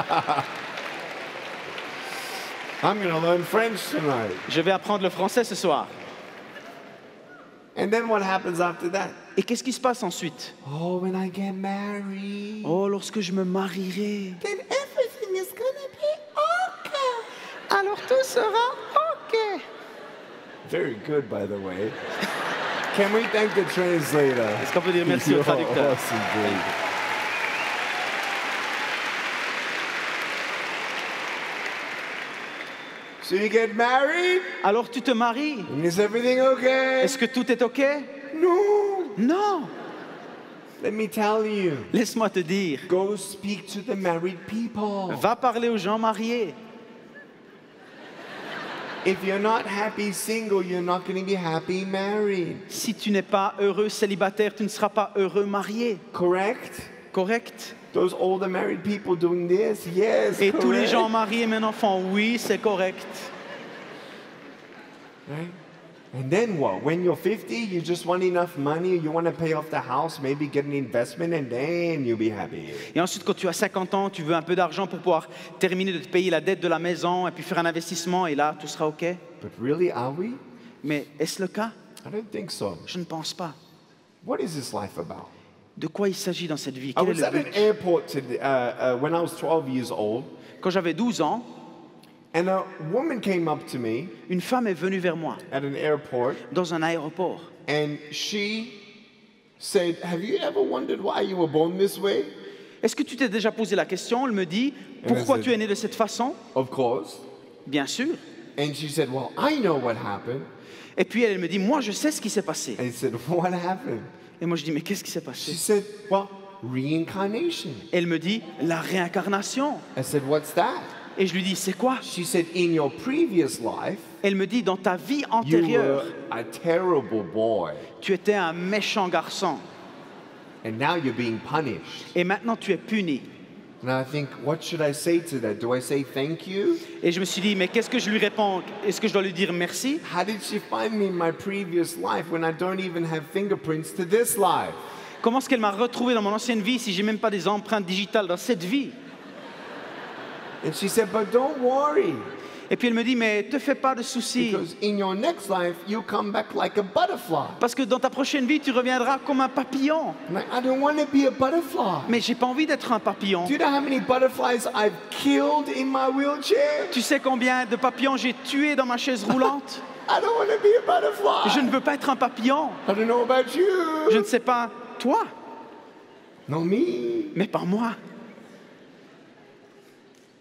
I'm going to learn French tonight. Je vais apprendre le français ce soir. And then what happens after that? Et qu'est-ce qui se passe ensuite? Oh, when I get married, Oh, lorsque je me marierai, then everything is going to be okay. alors tout sera OK. Very good, by the way. Can we thank the translator? Est-ce qu'on peut dire merci au You're traducteur? awesome, dude. So you get married, Alors tu te maries. and is everything okay? Est-ce que tout est OK? No. Non. Let me tell you. Laisse-moi te dire. Go speak to the married people. Va parler aux gens mariés. If you're not happy single, you're not going to be happy married. Si tu n'es pas heureux célibataire, tu ne seras pas heureux marié. Correct? Correct? Those older married people doing this, yes. Et tous les correct. gens mariés maintenant font oui, c'est correct. Right? And then what? When you're fifty, you just want enough money, you want to pay off the house, maybe get an investment, and then you'll be happy. Et ensuite, quand tu as cinquante ans, tu veux un peu d'argent pour pouvoir terminer de te payer la dette de la maison et puis faire un investissement et là, tout sera OK. But really, are we? Mais est-ce le cas? I don't think so. Je ne pense pas. What is this life about? De quoi il s'agit dans cette vie? I Quel est was le at an but? airport today, uh, uh, when I was twelve years old, Quand j'avais douze ans, and a woman came up to me une femme est venue vers moi at an airport, dans un aéroport. and she said, "Have you ever wondered why you were born this way?" Est-ce que tu t'es déjà posé la question? Elle me dit, pourquoi tu es né de cette façon? Of course. Bien sûr. And she said, "Well, I know what happened." Et puis elle me dit, moi je sais ce qui s'est passé. And I said, "What happened?" Et moi je dis, mais qu'est-ce qui s'est She passé? said, "Well, reincarnation." Elle me dit, la réincarnation. I said, "What's that?" Et je lui dis, c'est quoi? She said, "In your previous life, Elle me dit, dans ta vie you antérieure, were a terrible boy, tu étais un méchant garçon. and now you're being punished." Et maintenant tu es puni. And I think, what should I say to that? Do I say thank you? Et je me suis dit, mais qu'est-ce que je lui réponds? Est-ce que je dois lui dire merci? How did she find me in my previous life when I don't even have fingerprints to this life? Comment est-ce qu'elle m'a retrouvé dans mon ancienne vie si j'ai même pas des empreintes digitales dans cette vie? And she said, "But don't worry, Et puis elle me dit, mais te fais pas de soucis. because in your next life, you come back like a butterfly." Parce que dans ta prochaine vie, tu reviendras comme un papillon. I'm like, I don't want to be a butterfly. Mais j'ai pas envie d'être un papillon. Do you know how many butterflies I've killed in my wheelchair? Tu sais combien de papillons j'ai tués dans ma chaise roulante? I don't want to be a butterfly. Je ne veux pas être un papillon. I don't know about you. Je ne sais pas toi, No, me. mais pas moi.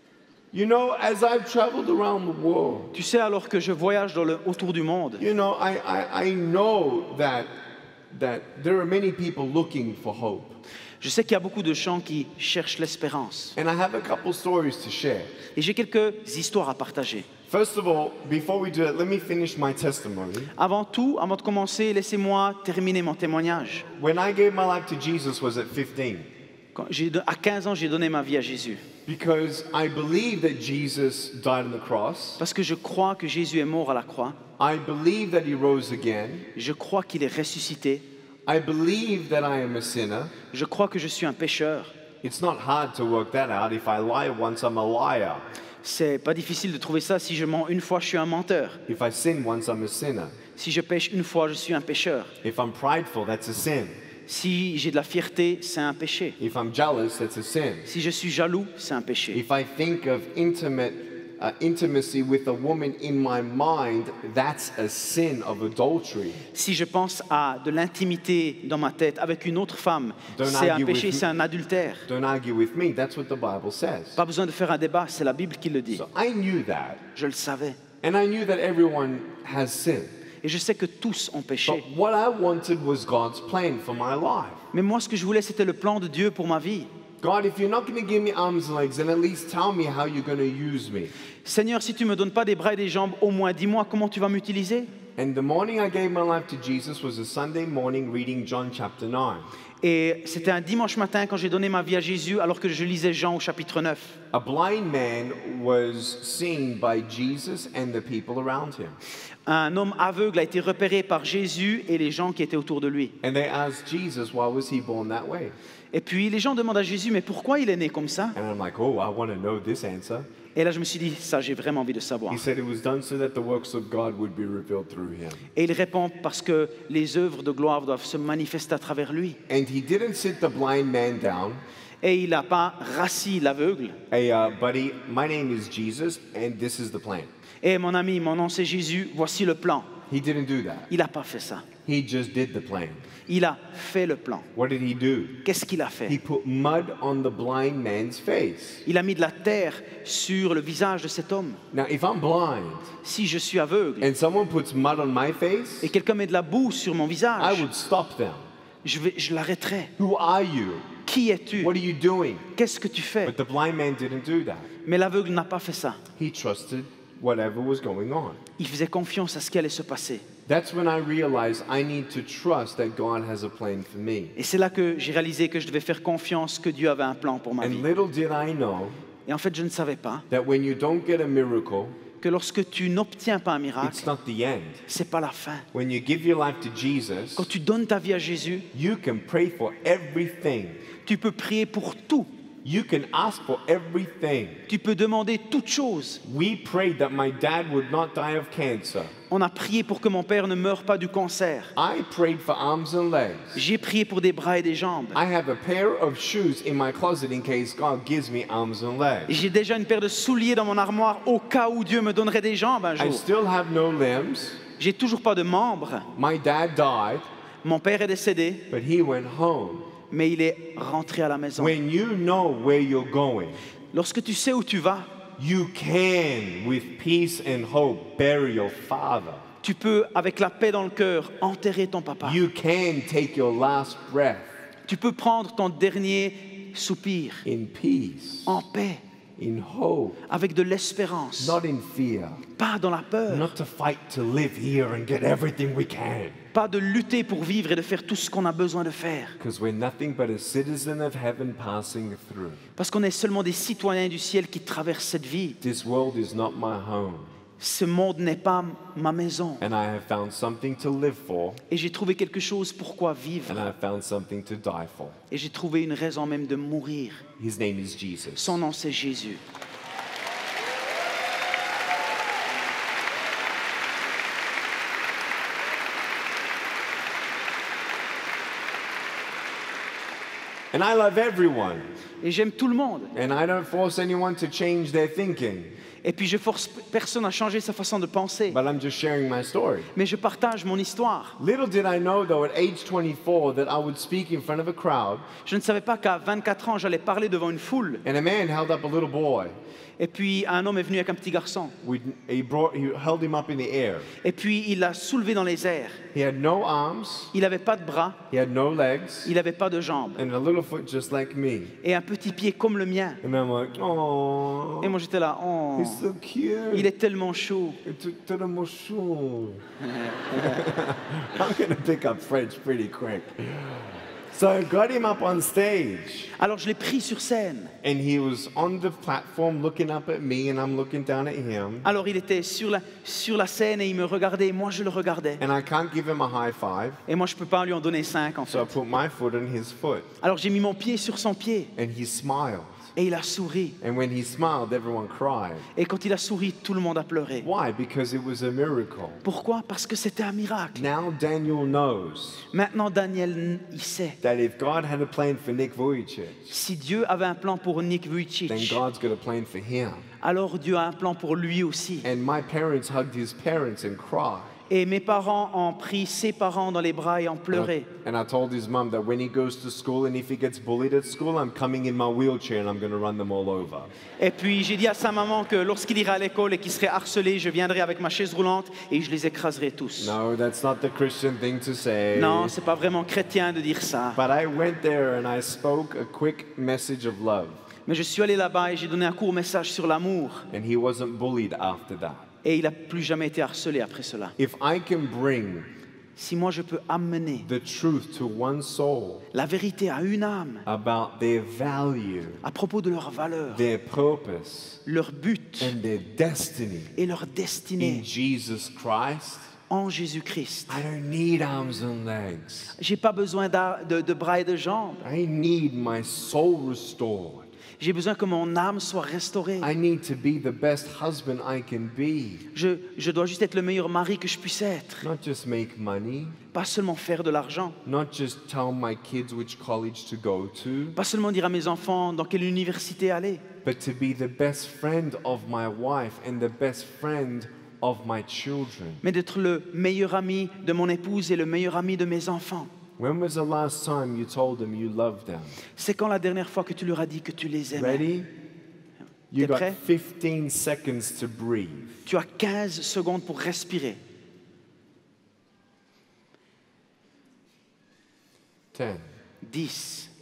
You know, as I've traveled around the world, Tu sais, alors que je voyage dans le, autour du monde, you know, I, I, I know that, that there are many people looking for hope. je sais qu'il y a beaucoup de gens qui cherchent l'espérance. And I have a couple stories to share. Et j'ai quelques histoires à partager. First of all, before we do it, let me finish my testimony. Avant tout, avant de commencer, laissez-moi terminer mon témoignage. When I gave my life to Jesus was at fifteen. Quand j'ai, à quinze ans, j'ai donné ma vie à Jésus. Because I believe that Jesus died on the cross. Parce que je crois que Jésus est mort à la croix. I believe that he rose again. Je crois qu'il est ressuscité. I believe that I am a sinner. Je crois que je suis un pécheur. It's not hard to work that out. If I lie once, I'm a liar. C'est pas difficile de trouver ça. Si je mens une fois, je suis un menteur. If I sin once, I'm a sinner. Si je pêche une fois, je suis un pécheur. If I'm prideful, that's a sin. Si j'ai de la fierté, c'est un péché. If I'm jealous, that's a sin. Si je suis jaloux, c'est un péché. If I think of intimate uh, intimacy with a woman in my mind, that's a sin of adultery. Si je pense à de l'intimité dans ma tête avec une autre femme, Don't c'est un argue péché, with me. c'est un adultère. Don't argue with me. That's what the Bible says. Pas besoin de faire un débat, c'est la Bible qui le dit. So I knew that. Je le savais. And I knew that everyone has sin. Et je sais que tous ont But péché. what I wanted was God's plan for my life. Mais moi, ce que je voulais, c'était le plan de Dieu pour ma vie. God, if you're not going to give me arms and legs, then at least tell me how you're going to use me. Seigneur, si tu me donnes pas des bras et des jambes, au moins dis-moi comment tu vas m'utiliser. And the morning I gave my life to Jesus was a Sunday morning reading John chapter nine. Et c'était un dimanche matin quand j'ai donné ma vie à Jésus, alors que je lisais Jean au chapitre neuf. A blind man was seen by Jesus and the people around him. Un homme aveugle a été repéré par Jésus et les gens qui étaient autour de lui. And they asked Jesus, why was he born that way? Et puis les gens demandent à Jésus, mais pourquoi il est né comme ça? And I'm like, oh, I want to know this answer. Et là, je me suis dit, ça, j'ai vraiment envie de savoir. He said it was done so that the works of God would be revealed through him. Et il répond, parce que les œuvres de gloire doivent se manifester à travers lui. And he didn't sit the blind man down. Et il n'a pas rassis l'aveugle. Hey, uh, buddy, my name is Jesus, and this is the plan. Et mon ami, mon nom c'est Jésus, voici le plan. He didn't do that. Il n'a pas fait ça. He just did the plan. Il a fait le plan. What did he do? Qu'est-ce qu'il a He fait? put mud on the blind man's face. Il a mis de la terre sur le visage de cet homme. Now, if I'm blind Si je suis aveugle and someone puts mud on my face, et quelqu'un met de la boue sur mon I visage, would stop them. je, vais, je l'arrêterai. Who are you? Qui es-tu? What are you doing? Qu'est-ce que tu fais? But the blind man didn't do that. Mais l'aveugle n'a pas fait ça. He trusted whatever was going on. Il faisait confiance à ce qui allait se passer. That's when I realized I need to trust that God has a plan for me. Et c'est là que j'ai réalisé que je devais faire confiance que Dieu avait un plan pour ma vie. And little did I know Et en fait, je ne savais pas that when you don't get a miracle, que lorsque tu n'obtiens pas un miracle, it's not the end. c'est pas la fin. When you give your life to Jesus, Quand tu donnes ta vie à Jésus, you can pray for everything. tu peux prier pour tout. You can ask for everything. Tu peux demander toutes choses. We prayed that my dad would not die of cancer. On a prié pour que mon père ne meure pas du cancer. I prayed for arms and legs. J'ai prié pour des bras et des jambes. I have a pair of shoes in my closet in case God gives me arms and legs. J'ai déjà une paire de souliers dans mon armoire au cas où Dieu me donnerait des jambes un I jour. still have no limbs. J'ai toujours pas de membres. My dad died, Mon père est décédé, but he went home. mais il est rentré à la maison. When you know where you're going, Lorsque tu sais où tu vas, you can, with peace and hope, bury your father. tu peux, avec la paix dans le cœur, enterrer ton papa. You can take your last breath Tu peux prendre ton dernier soupir in peace, en paix, in hope, avec de l'espérance, not in fear, pas dans la peur, not to fight to live here and get everything we can. pas de lutter pour vivre et de faire tout ce qu'on a besoin de faire. Because we're nothing but a citizen of heaven passing through. Parce qu'on est seulement des citoyens du ciel qui traversent cette vie. This world is not my home, Ce monde n'est pas ma maison. and I have found something to live for, Et j'ai trouvé quelque chose pourquoi vivre. and I have found something to die for. Et j'ai trouvé une raison même de mourir. His name is Jesus. Son nom, c'est Jésus. And I love everyone. Et j'aime tout le monde. And I don't force anyone to change their thinking. Et puis je force personne à changer sa façon de penser. But I'm just sharing my story. Mais je partage mon histoire. Little did I know, though, at age twenty-four, that I would speak in front of a crowd, Je ne savais pas qu'à vingt-quatre ans, j'allais parler devant une foule. and a man held up a little boy. Et puis un homme est venu avec un petit garçon. We, he, brought, he held him up in the air. Et puis il l'a soulevé dans les airs. He had no arms, Il n'avait pas de bras, he had no legs, il n'avait pas de jambes. and a little foot just like me. Et un petit pied comme le mien. And I'm like, oh, Et moi j'étais là, oh, he's so cute. il est tellement chaud. It's tellement chaud. I'm going to pick up French pretty quick. So I got him up on stage. Alors je l'ai pris sur scène. And he was on the platform looking up at me, and I'm looking down at him. Alors il était sur la, sur la scène et il me regardait et moi je le regardais. And I can't give him a high five, Et moi je ne peux pas lui en donner cinq en so I fait. put my foot on his foot. Alors j'ai mis mon pied sur son pied And he smiled. et il a souri. And when he smiled, everyone cried. Et quand il a souri, tout le monde a pleuré. Why? Because it was a miracle. Pourquoi? Parce que c'était un miracle. Now Daniel knows Maintenant Daniel, il sait. that if God had a plan for Nick Vujicic, Si Dieu avait un plan pour Nick then Vujicic, God's got a plan for him. alors Dieu a un plan pour lui aussi. And my parents hugged his parents and cried. Et mes parents ont pris ses parents dans les bras et ont pleuré. And I told his mom that when he goes to school and if he gets bullied at school, I'm coming in my wheelchair and I'm going to run them all over. Et puis j'ai dit à sa maman que lorsqu'il ira à l'école et qu'il serait harcelé, je viendrai avec ma chaise roulante et je les écraserai tous. No, that's not the Christian thing to say. Non, c'est pas vraiment chrétien de dire ça. But I went there and I spoke a quick message of love. Mais je suis allé là-bas et j'ai donné un court message sur l'amour. And he wasn't bullied after that. Et il n'a plus jamais été harcelé après cela. If I can bring Si moi je peux amener the truth to one soul la vérité à une âme about their value, à propos de leur valeur, their purpose, leur but and their destiny et leur in destinée Jesus Christ, en Jésus-Christ. I don't need arms and legs. J'ai pas besoin d'a- de, de bras et de jambes. I need my soul restored. J'ai besoin que mon âme soit restaurée. I need to be the best husband I can be. Je, je dois juste être le meilleur mari que je puisse être. Not just make money, Pas seulement faire de l'argent. not just tell my kids which college to go to, Pas seulement dire à mes enfants dans quelle université aller. but to be the best friend of my wife and the best friend of my children. Mais d'être le meilleur ami de mon épouse et le meilleur ami de mes enfants. When was the last time you told them you loved them? C'est quand la dernière fois que tu leur as dit que tu les aimais? Ready? You T'es got prêt? fifteen seconds to breathe. Tu as quinze secondes pour respirer. ten, dix,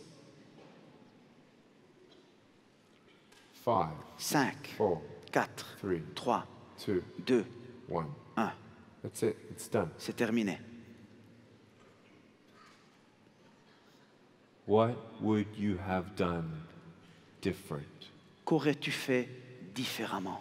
five, cinq, four, quatre, three, trois, two, deux, one. un. That's it. It's done. C'est terminé. What would you have done different? Qu'aurais-tu fait différemment?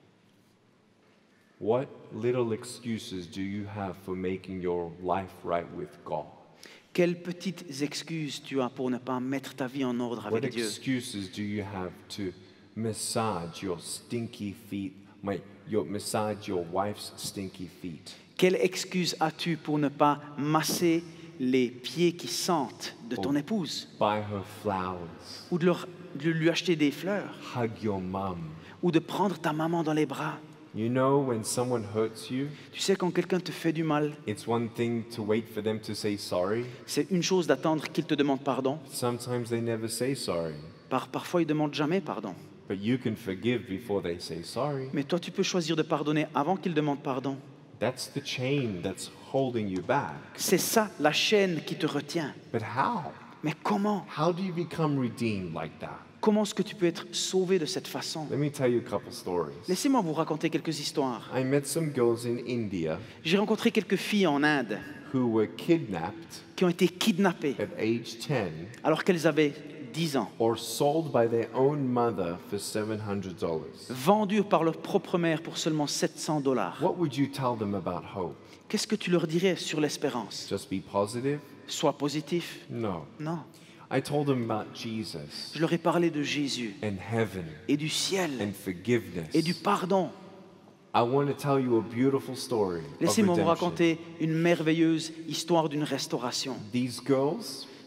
What little excuses do you have for making your life right with God? Quelles petites excuses tu as pour ne pas mettre ta vie en ordre What avec Dieu? excuses do you have to massage your stinky feet, my, your, massage your wife's stinky feet? Quelle excuse as-tu pour ne pas masser les pieds qui sentent de ton épouse? Buy her flowers, Ou de, leur- de lui acheter des fleurs? hug your mom. Ou de prendre ta maman dans les bras? You know, when someone hurts you, Tu sais, quand quelqu'un te fait du mal, it's one thing to wait for them to say sorry. c'est une chose d'attendre qu'il te demande pardon. Sometimes they never say sorry. Par, parfois, il ne demande jamais pardon. But you can forgive before they say sorry. Mais toi, tu peux choisir de pardonner avant qu'il demande pardon. That's the chain that's holding you back. C'est ça, la chaîne qui te retient. But how? Mais comment? How do you become redeemed like that? Comment est-ce que tu peux être sauvé de cette façon? Let me tell you a couple stories. Laissez-moi vous raconter quelques histoires. I met some girls in India J'ai rencontré quelques filles en Inde who were kidnapped qui ont été kidnappées at age ten alors qu'elles avaient dix ans, or sold by their own mother for seven hundred dollars. vendues par leur propre mère pour seulement sept cents dollars. What would you tell them about hope? Qu'est-ce que tu leur dirais sur l'espérance? Just be positive? Sois positif? No. Non. I told them about Jesus Je leur ai parlé de Jésus and heaven et du ciel and forgiveness. et du pardon. I want to tell you a beautiful story of Laissez-moi vous redemption. raconter une merveilleuse histoire d'une restauration. These girls,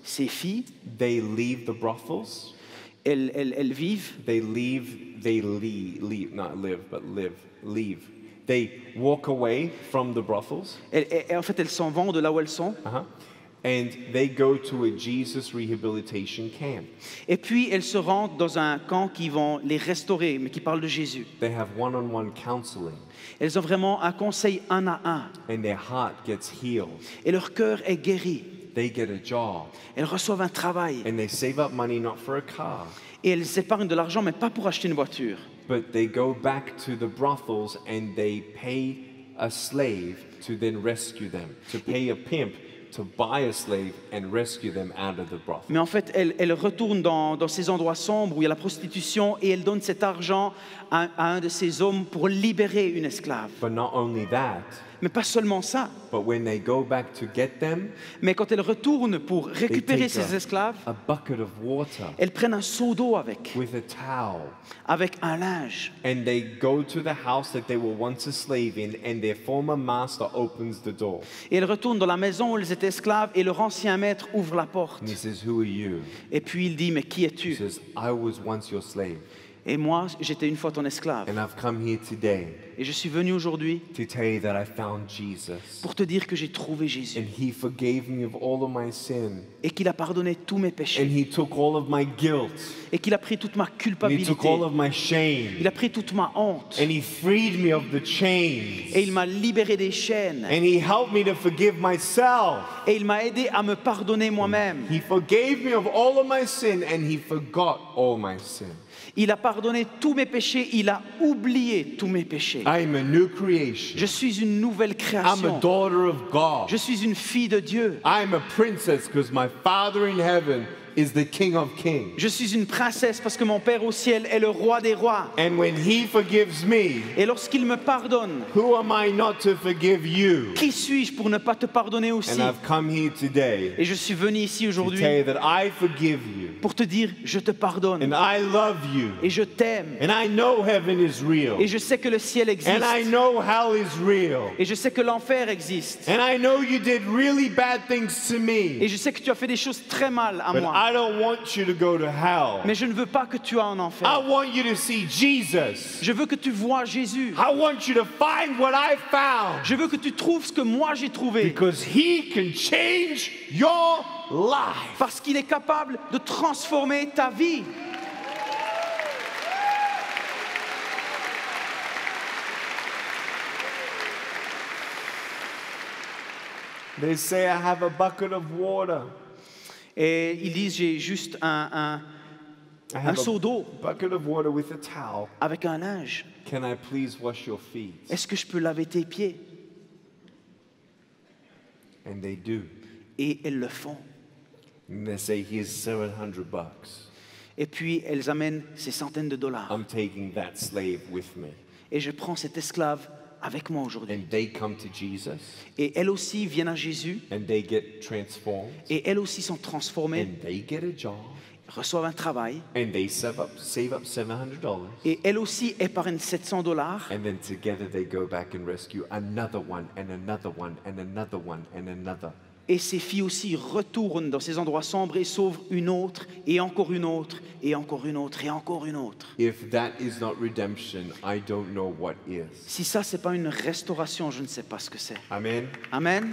Ces filles, they leave the brothels. elles, elles, elles vivent, They leave, they leave, leave, not live, but live, leave. They walk away from the brothels. elles- elles- en fait elles s'en vont de là où elles sont, Uh-huh. And they go to a Jesus rehabilitation camp. et puis elles se rendent dans un camp qui vont les restaurer, mais qui parle de Jésus. They have one-on-one counseling, Elles ont vraiment un conseil un à un, and their heart gets healed. et leur cœur est guéri. They get a job, Elles reçoivent un travail, and they save up money not for a car, et elles épargnent de l'argent, mais pas pour acheter une voiture. but they go back to the brothels and they pay a slave to then rescue them, to pay a pimp to buy a slave and rescue them out of the brothel. Mais en fait, elles, elles retournent dans, dans ces endroits sombres où il y a la prostitution, et elles donnent cet argent à, à un de ces hommes pour libérer une esclave. But not only that, Mais pas seulement ça, but when they go back to get them, mais quand elles retournent pour they récupérer take ces esclaves, a, a bucket of water elles prennent un seau d'eau avec, with a towel, avec un linge. and they go to the house that they were once a slave in, and their former master opens the door. Et elles retournent dans la maison où elles étaient esclaves, et leur ancien maître ouvre la porte. And he says, "Who are you?" Et puis il dit, mais qui He es-tu? says, "I was once your slave, Et moi, j'étais une fois ton esclave. and I've come here today Et je suis venu aujourd'hui to tell you that I found Jesus, pour te dire que j'ai trouvé and Jésus, he forgave me of all of my sin, et qu'il a pardonné tous mes and péchés, he took all of my guilt, et qu'il a pris toute ma and he culpabilité, took all of my shame, il a pris toute ma honte, and he freed me of the chains, et il m'a libéré des chaînes, and he helped me to forgive myself. et il m'a aidé à me pardonner moi-même. He forgave me of all of my sin, and he forgot all my sin. Il a pardonné tous mes péchés, il a oublié tous mes péchés. I am a new creation. Je suis une nouvelle I'm a création. daughter of God. Je suis une fille de Dieu. I'm a princess because my Father in heaven is the King of Kings. Je suis une princesse parce que mon Père au ciel est le roi des rois. And when he forgives me, Et lorsqu'il me pardonne, who am I not to forgive you? qui suis-je pour ne pas te pardonner aussi? And I've come here today Et je suis venu ici to aujourd'hui tell you that I forgive you, pour te dire, je te pardonne, and I love you, et je t'aime, and I know heaven is real, et je sais que le ciel existe, and I know hell is real, et je sais que l'enfer existe, and I know you did really bad things to et me, je sais que tu as fait des choses très mal à but moi. I don't want you to go to hell. Mais je ne veux pas que tu ailles en enfer. I want you to see Jesus. Je veux que tu vois Jésus. I want you to find what I found, Je veux que tu trouves ce que moi j'ai trouvé. because he can change your life. Parce qu'il est capable de transformer ta vie. They say I have a bucket of water. Et ils disent, j'ai juste un, un, I un have seau d'eau a bucket of water with a towel. avec un linge. Can I please wash your feet? Est-ce que je peux laver tes pieds? And they do. Et elles le font. And they say, here's seven hundred bucks. Et puis elles amènent ces centaines de dollars. I'm taking that slave with me. Et je prends cet esclave avec moi aujourd'hui. And they come to Jesus, Et elles aussi viennent à Jésus. and they get transformed, Et elles aussi sont transformées, and they get a job, reçoivent un travail. and they save up, save up seven hundred dollars. Et elles aussi épargnent sept cents dollars. And then together they go back and rescue another one, and another one, and another one, and another. Et ces filles aussi retournent dans ces endroits sombres et sauvent une autre, et encore une autre, et encore une autre, et encore une autre. If that is not redemption, I don't know what is. Si ça, c'est pas une restauration, je ne sais pas ce que c'est. Amen. Amen.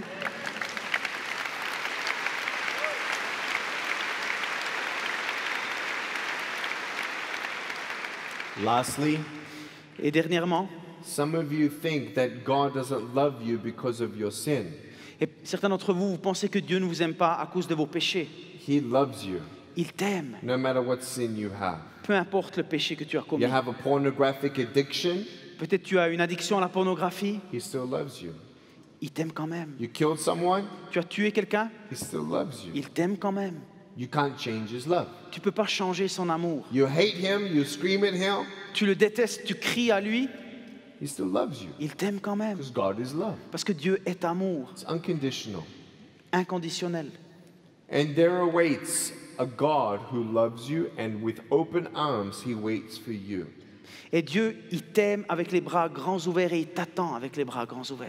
Lastly, Et dernièrement, some of you think that God doesn't love you because of your sin. et certains d'entre vous, vous pensez que Dieu ne vous aime pas à cause de vos péchés. He loves you Il t'aime, no matter what sin you have. peu importe le péché que tu as commis. You have a pornographic addiction, Peut-être tu as une addiction à la pornographie, He still loves you. il t'aime quand même. You killed someone, Tu as tué quelqu'un, He still loves you. il t'aime quand même. You can't change His love. Tu ne peux pas changer son amour. You hate Him, you scream at Him, Tu le détestes, tu cries à lui, He still loves you. il t'aime quand même. Because God is love. Parce que Dieu est amour, It's unconditional. inconditionnel. And there awaits a God who loves you, and with open arms He waits for you. Et Dieu, il t'aime avec les bras grands ouverts et il t'attend avec les bras grands ouverts.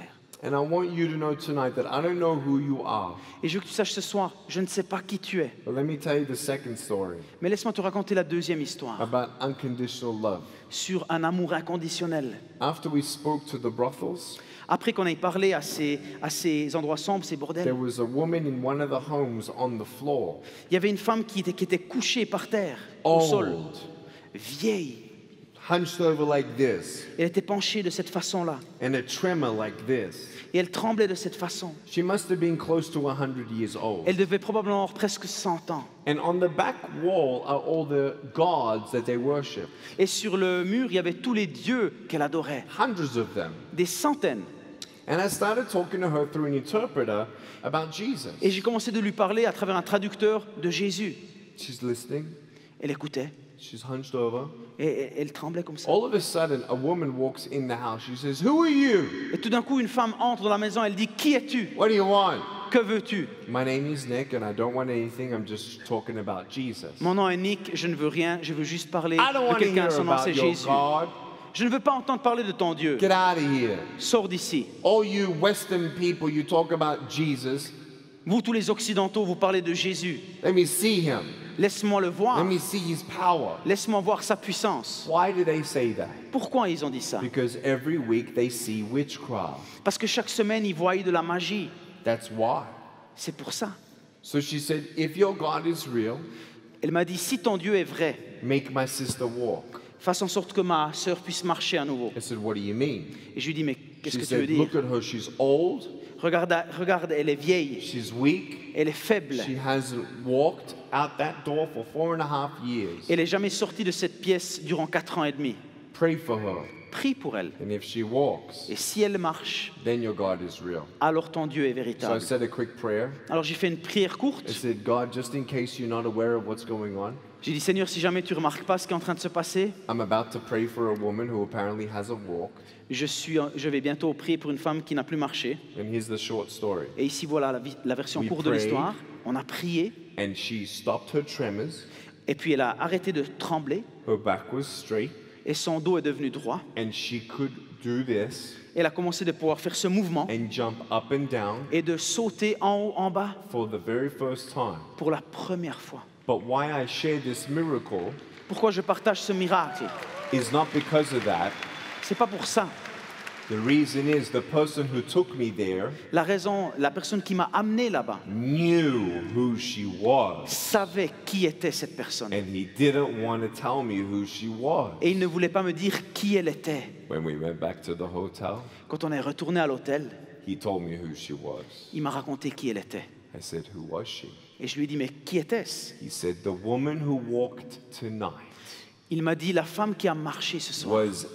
And I want you to know tonight that I don't know who you are. Et je veux que tu saches ce soir, je ne sais pas qui tu es. But let me tell you the second story Mais laisse-moi te raconter la deuxième histoire about unconditional love. sur un amour inconditionnel. After we spoke to the brothels, Après qu'on ait parlé à ces, à ces endroits sombres, ces there bordels, was a woman in one of the homes on the floor, il y avait une femme qui était, qui était couchée par terre, au sol, old, vieille. hunched over like this, Elle était penchée de cette façon-là. and a tremor like this. Et elle tremblait de cette façon. She must have been close to one hundred years old. Elle devait probablement avoir presque cent ans. And on the back wall are all the gods that they worship, Et sur le mur, il y avait tous les dieux qu'elle adorait. hundreds of them. Des centaines. And I started talking to her through an interpreter about Jesus. Et j'ai commencé de lui parler à travers un traducteur de Jésus. She's listening, Elle écoutait. she's hunched over. Et et- elle tremblait comme ça. All of a sudden, a woman walks in the house. She says, "Who are you? Et tout d'un coup, une femme entre dans la maison. Elle dit, qui es-tu? What do you want?" Que veux-tu? My name is Nick, and I don't want anything. I'm just talking about Jesus. Mon nom est Nick. Je ne veux rien. Je veux juste parler I don't de want to quelqu'un. hear Son nom, about c'est your Jésus. God. Je ne veux pas entendre parler de ton Dieu. Get out of here. Sors d'ici. All you Western people, you talk about Jesus. Vous, tous les Occidentaux, vous parlez de Jésus. Let me see him. Laisse-moi le voir. Let me see his power. Laisse-moi voir sa puissance. Why do they say that? Pourquoi ils ont dit ça? Because every week they see witchcraft. Parce que chaque semaine, ils voient de la magie. That's why. C'est pour ça. So she said, if your God is real, Elle m'a dit, si ton Dieu est vrai, make my sister walk. fasse en sorte que ma sœur puisse marcher à nouveau. I said, what do you mean? Et je lui dis, mais qu'est-ce She que tu veux said, dire? look at her. She's old. Regarde, regarde, elle est vieille, She's weak. elle est faible. She hasn't walked out that door for four and a half years. Elle n'est jamais sortie de cette pièce durant quatre ans et demi. Pray for her. Prie pour elle. And if she walks, Et si elle marche, then your God is real. alors ton Dieu est So I véritable. said a quick prayer. Alors j'ai fait une prière courte. I said, God, just in case you're not aware of what's going on, J'ai dit, Seigneur, si jamais tu ne remarques pas ce qui est en train de se passer, I'm about to pray for a woman who apparently hasn't walked. je, suis, je vais bientôt prier pour une femme qui n'a plus marché. And here's the short story. Et ici, voilà la, vi- la version We courte de prayed. l'histoire. On a prié, And she stopped her tremors. et puis elle a arrêté de trembler, Her back was straight. et son dos est devenu droit. And she could do this Elle a commencé de pouvoir faire ce mouvement and jump up and down et de sauter en haut, en bas, for the very first time. pour la première fois. But why I share this miracle Pourquoi je partage ce miracle? is not because of that. C'est pas pour ça. The reason is the person who took me there La raison, la personne qui m'a amené là-bas knew who she was. savait qui était cette personne. And he didn't want to tell me who she was. Et il ne voulait pas me dire qui elle était. When we went back to the hotel, Quand on est retourné à l'hôtel, he told me who she was. il m'a raconté qui elle était. I said, who was she? Et je lui ai dit, mais qui était-ce? He said, the woman who walked tonight Il m'a dit, la femme qui a marché ce soir. was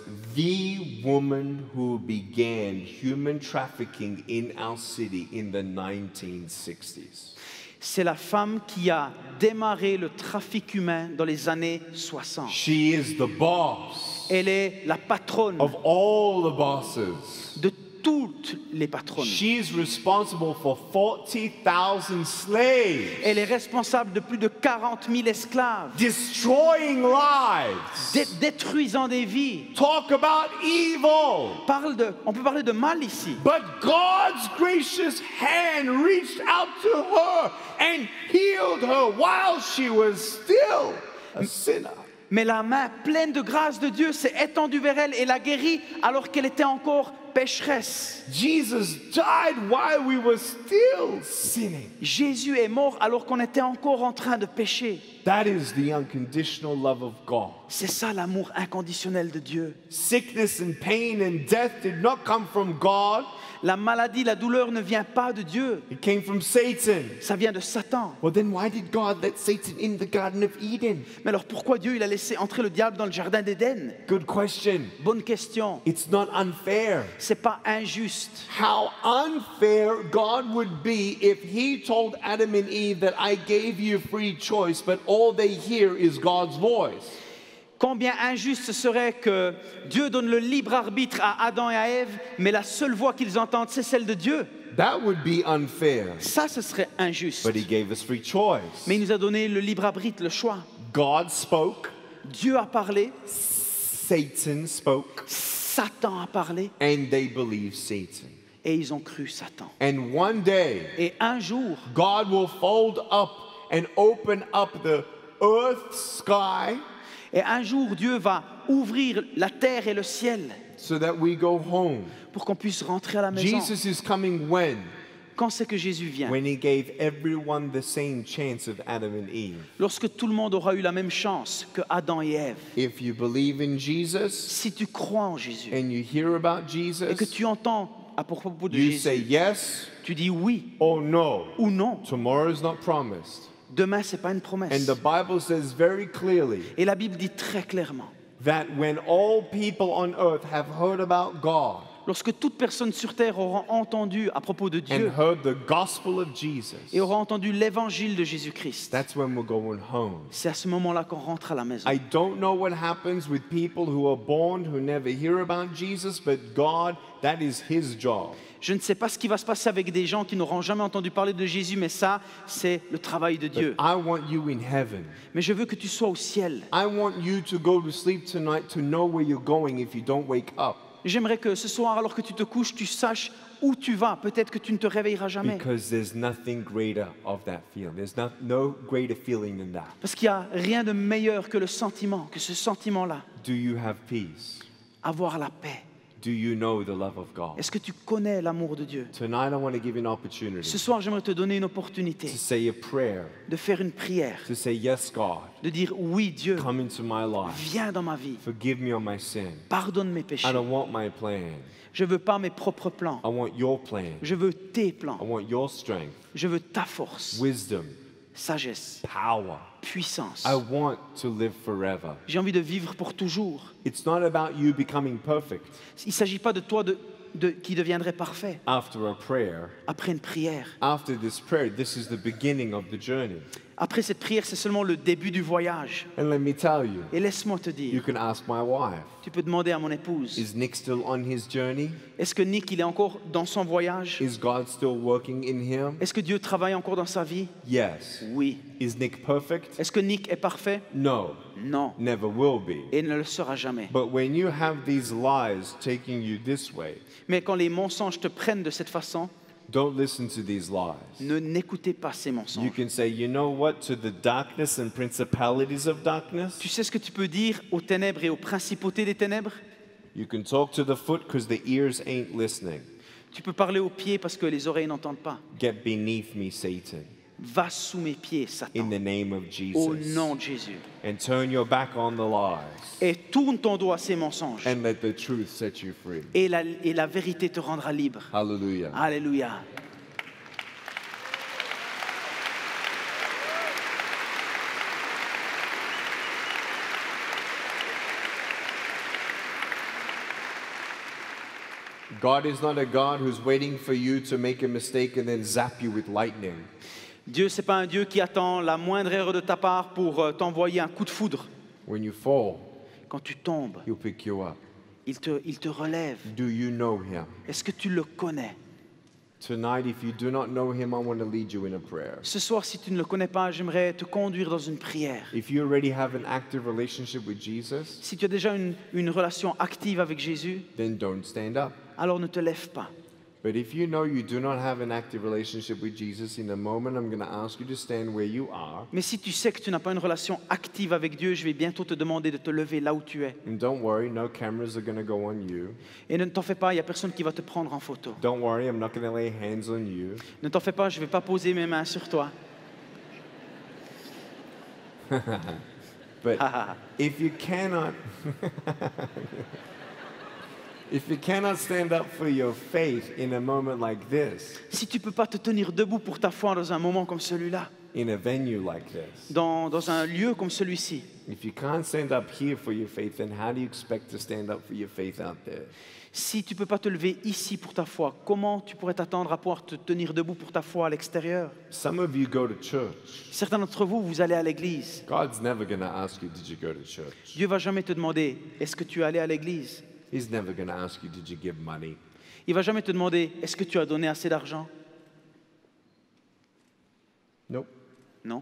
the woman who began human trafficking in our city in the nineteen sixties. C'est la femme qui a démarré le trafic humain dans les années soixante. She is the boss Elle est la patronne of all the bosses. de toutes les patronnes. She is responsible for forty thousand slaves, Elle est responsable de plus de quarante mille esclaves, destroying lives. dé- détruisant des vies. Talk about evil. Parle de, on peut parler de mal ici. But God's gracious hand reached out to her and healed her while she was still a sinner. Mais la main pleine de grâce de Dieu s'est étendue vers elle et l'a guérie alors qu'elle était encore pécheresse. Jesus died while we were still sinning. Jésus est mort alors qu'on était encore en train de pécher. That is the unconditional love of God. C'est ça l'amour inconditionnel de Dieu. Sickness and pain and death did not come from God. La maladie, la douleur ne vient pas de Dieu. It came from Satan. Ça vient de Satan. Well, then why did God let Satan in the Garden of Eden? Mais alors pourquoi Dieu il a laissé entrer le diable dans le jardin d'Éden? Good question. Bonne question. It's not unfair. C'est pas injuste. How unfair God would be if he told Adam and Eve that I gave you free choice, but all they hear is God's voice. Combien injuste ce serait que Dieu donne le libre arbitre à Adam et à Ève, mais la seule voix qu'ils entendent, c'est celle de Dieu. That would be unfair. Ça, ce serait injuste. But he gave us free choice. Mais il nous a donné le libre arbitre, le choix. God spoke, Dieu a parlé, Satan spoke, Satan a parlé, and they believed Satan. Et ils ont cru Satan. And one day, Et un jour, God will fold up and open up the earth sky et un jour, Dieu va ouvrir la terre et le ciel so that we go home. pour qu'on puisse rentrer à la maison. Jesus is coming when? Quand c'est que Jésus vient? When he gave everyone the same chance of Adam and Eve. Lorsque tout le monde aura eu la même chance que Adam et Ève. If you believe in Jesus Si tu crois en Jésus and you hear about et que Jesus, tu entends à propos de you Jésus, say yes tu dis oui or no. ou non. Tomorrow is not promised. Demain, c'est pas une And promesse. the Bible says very clearly Et la Bible dit très clairement, that when all people on earth have heard about God lorsque toute personne sur terre aura entendu à propos de and Dieu heard the gospel of Jesus, et aura entendu l'évangile de Jésus-Christ, that's when we're going home. c'est à ce moment-là qu'on rentre à la maison. I don't know what happens with people who are born who never hear about Jesus, but God, that is His job. Je ne sais pas ce qui va se passer avec des gens qui n'auront jamais entendu parler de Jésus, mais ça, c'est le travail de Dieu. I want you in heaven. Mais je veux que tu sois au ciel. I want you to go to sleep tonight to know where you're going if you don't wake up. J'aimerais que ce soir, alors que tu te couches, tu saches où tu vas. Peut-être que tu ne te réveilleras jamais. Because there's nothing greater of that feeling. There's not, no greater feeling than that. Parce qu'il n'y a rien de meilleur que le sentiment, que ce sentiment-là. Do you have peace? Avoir la paix. Do you know the love of God? Est-ce que tu connais l'amour de Dieu? Tonight I want to give you an opportunity Ce soir, j'aimerais te donner une opportunité to say a prayer, de faire une prière, to say, yes, God, de dire oui, Dieu, come into my life. viens dans ma vie, Forgive me of my sin. pardonne mes péchés. I don't want my plan. Je ne veux pas mes propres plans, I want your plan. je veux tes I plans, want your strength, je veux ta force, wisdom, sagesse, power. puissance. I want to live forever. J'ai envie de vivre pour toujours. It's not about you becoming perfect Il ne s'agit pas de toi de, de- qui deviendrait parfait after a prayer. après une prière. After this prayer, this is the beginning of the journey. Après cette prière, c'est seulement le début du voyage. And let me tell you, Et laisse-moi te you dire, can ask my wife, tu peux demander à mon épouse, is Nick still on his journey? est-ce que Nick, il est encore dans son voyage? Is God still working in him? Est-ce que Dieu travaille encore dans sa vie? Yes. Oui. Is Nick perfect? Est-ce que Nick est parfait? No, Non. never will be. Et ne le sera jamais. But when you have these lies taking you this way, Mais quand les mensonges te prennent de cette façon, don't listen to these lies. ne n'écoutez pas ces You mensonges. can say, you know what, to the darkness and principalities of darkness, Tu sais ce que tu peux dire aux ténèbres et aux principautés des ténèbres? you can talk to the foot because the ears ain't listening. Tu peux parler aux pieds parce que les oreilles n'entendent pas. Get beneath me, Satan, Va sous mes pieds, in Satan, the name of au Jesus. nom de Jésus. And turn your back on the lies Et tourne ton dos à ces mensonges. and let the truth set you free. Et la, et la vérité te rendra libre. Hallelujah. Alléluia. God is not a God who's waiting for you to make a mistake and then zap you with lightning. Dieu, c'est pas un Dieu qui attend la moindre erreur de ta part pour euh, t'envoyer un coup de foudre. When you fall, Quand tu tombes, He'll pick you up. il te, il te relève. Do you know Him? Est-ce que tu le connais? Tonight, if you do not know Him, I want to lead you in a prayer. Ce soir, si tu ne le connais pas, j'aimerais te conduire dans une prière. If you already have an active relationship with Jesus, Si tu as déjà une, une relation active avec Jésus, then don't stand up. alors ne te lève pas. But if you know you do not have an active relationship with Jesus, in a moment I'm going to ask you to stand where you are. Mais si tu sais que tu n'as pas une relation active avec Dieu, je vais bientôt te demander de te lever là où tu es. And don't worry, no cameras are going to go on you. Et ne t'en fais pas, il n'y a personne qui va te prendre en photo. Don't worry, I'm not going to lay hands on you. Ne t'en fais pas, je ne vais pas poser mes mains sur toi. But if you cannot if you cannot stand up for your faith in a moment like this, Si tu ne peux pas te tenir debout pour ta foi dans un moment comme celui-là, in a venue like this, dans, dans un lieu comme celui-ci, if you can't stand up here for your faith, then how do you expect to stand up for your faith out there? si tu ne peux pas te lever ici pour ta foi, comment tu pourrais t'attendre à pouvoir te tenir debout pour ta foi à l'extérieur? Some of you go to church. Certains d'entre vous, vous allez à l'église. God's never going to ask you, did you go to church? Dieu va jamais te demander, est-ce que tu es allé à l'église? He's never going to ask you, did you give money? Il va jamais te demander, est-ce que tu as donné assez d'argent? Nope. Non.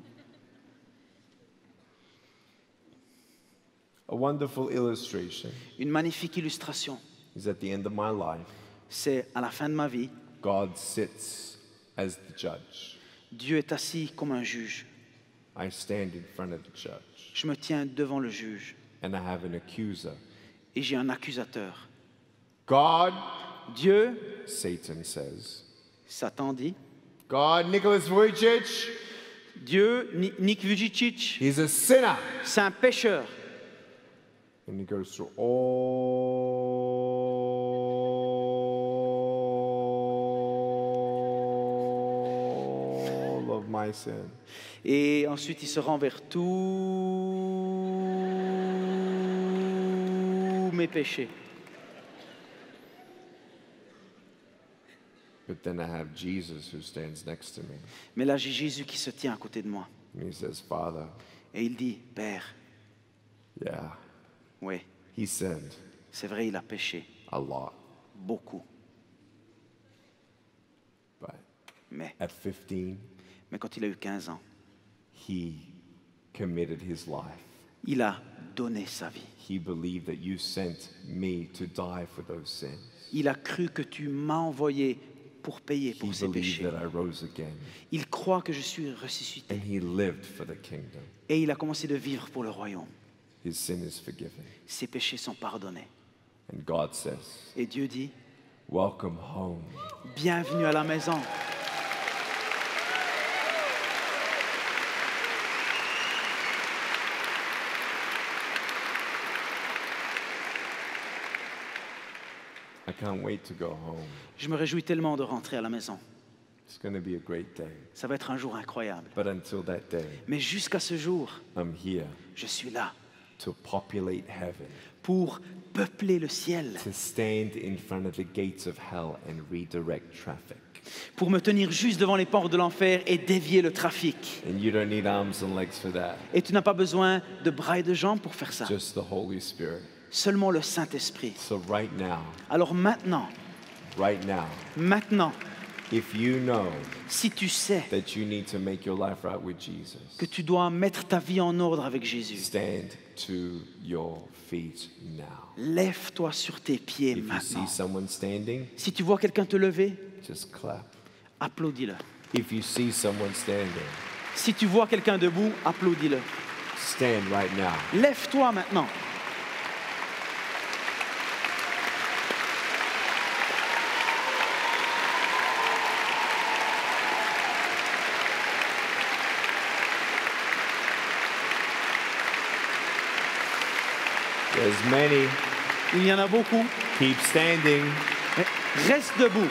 A wonderful illustration Une magnifique illustration. is at the end of my life. c'est à la fin de ma vie, God sits as the judge. Dieu est assis comme un juge. I stand in front of the judge, Je me tiens devant le juge and I have an accuser. et j'ai un accusateur. God, Dieu, Satan says, Satan dit, God, Nicholas Vujicic, Dieu, Ni- Nik Vujicic, he's a sinner. c'est un pécheur. And he goes through all of my sin. Et ensuite, il se rend vers tous mes péchés. But then I have Jesus who stands next to me. Mais là, j'ai Jésus qui se tient à côté de moi. And he says, Father, Et il dit, Père, yeah, oui, he sinned c'est vrai, il a péché, a lot. beaucoup. But Mais, at fifteen, mais quand il a eu quinze ans, he committed his life. il a donné sa vie. He believed that you sent me to die for those sins. Il a cru que tu m'as envoyé pour payer He pour ses believed péchés. that I rose again. Il croit que je suis ressuscité. And he lived for the kingdom. Et il a commencé de vivre pour le royaume. His sin is forgiven. Ses péchés sont pardonnés. And God says, Et Dieu dit, welcome home. bienvenue à la maison. I can't wait to go home. Je me réjouis tellement de rentrer à la maison. It's going to be a great day. Ça va être un jour incroyable. But until that day, Mais jusqu'à ce jour, I'm here je suis là to populate heaven, pour peupler le ciel, to stand in front of the gates of hell and redirect traffic. pour me tenir juste devant les portes de l'enfer et dévier le trafic. And you don't need arms and legs for that. Et tu n'as pas besoin de bras et de jambes pour faire ça. Just the Holy Spirit. Seulement le Saint-Esprit. So right now, Alors maintenant, right now, maintenant, if you know si tu sais that you need to make your life right with Jesus, que tu dois mettre ta vie en ordre avec Jésus, stand to your feet now. lève-toi sur tes pieds If you maintenant. see someone standing, Si tu vois quelqu'un te lever, just clap. applaudis-le. If you see someone standing, Si tu vois quelqu'un debout, applaudis-le. stand right now. Lève-toi maintenant. There's many. Il y en a beaucoup. Keep standing. Mais reste debout.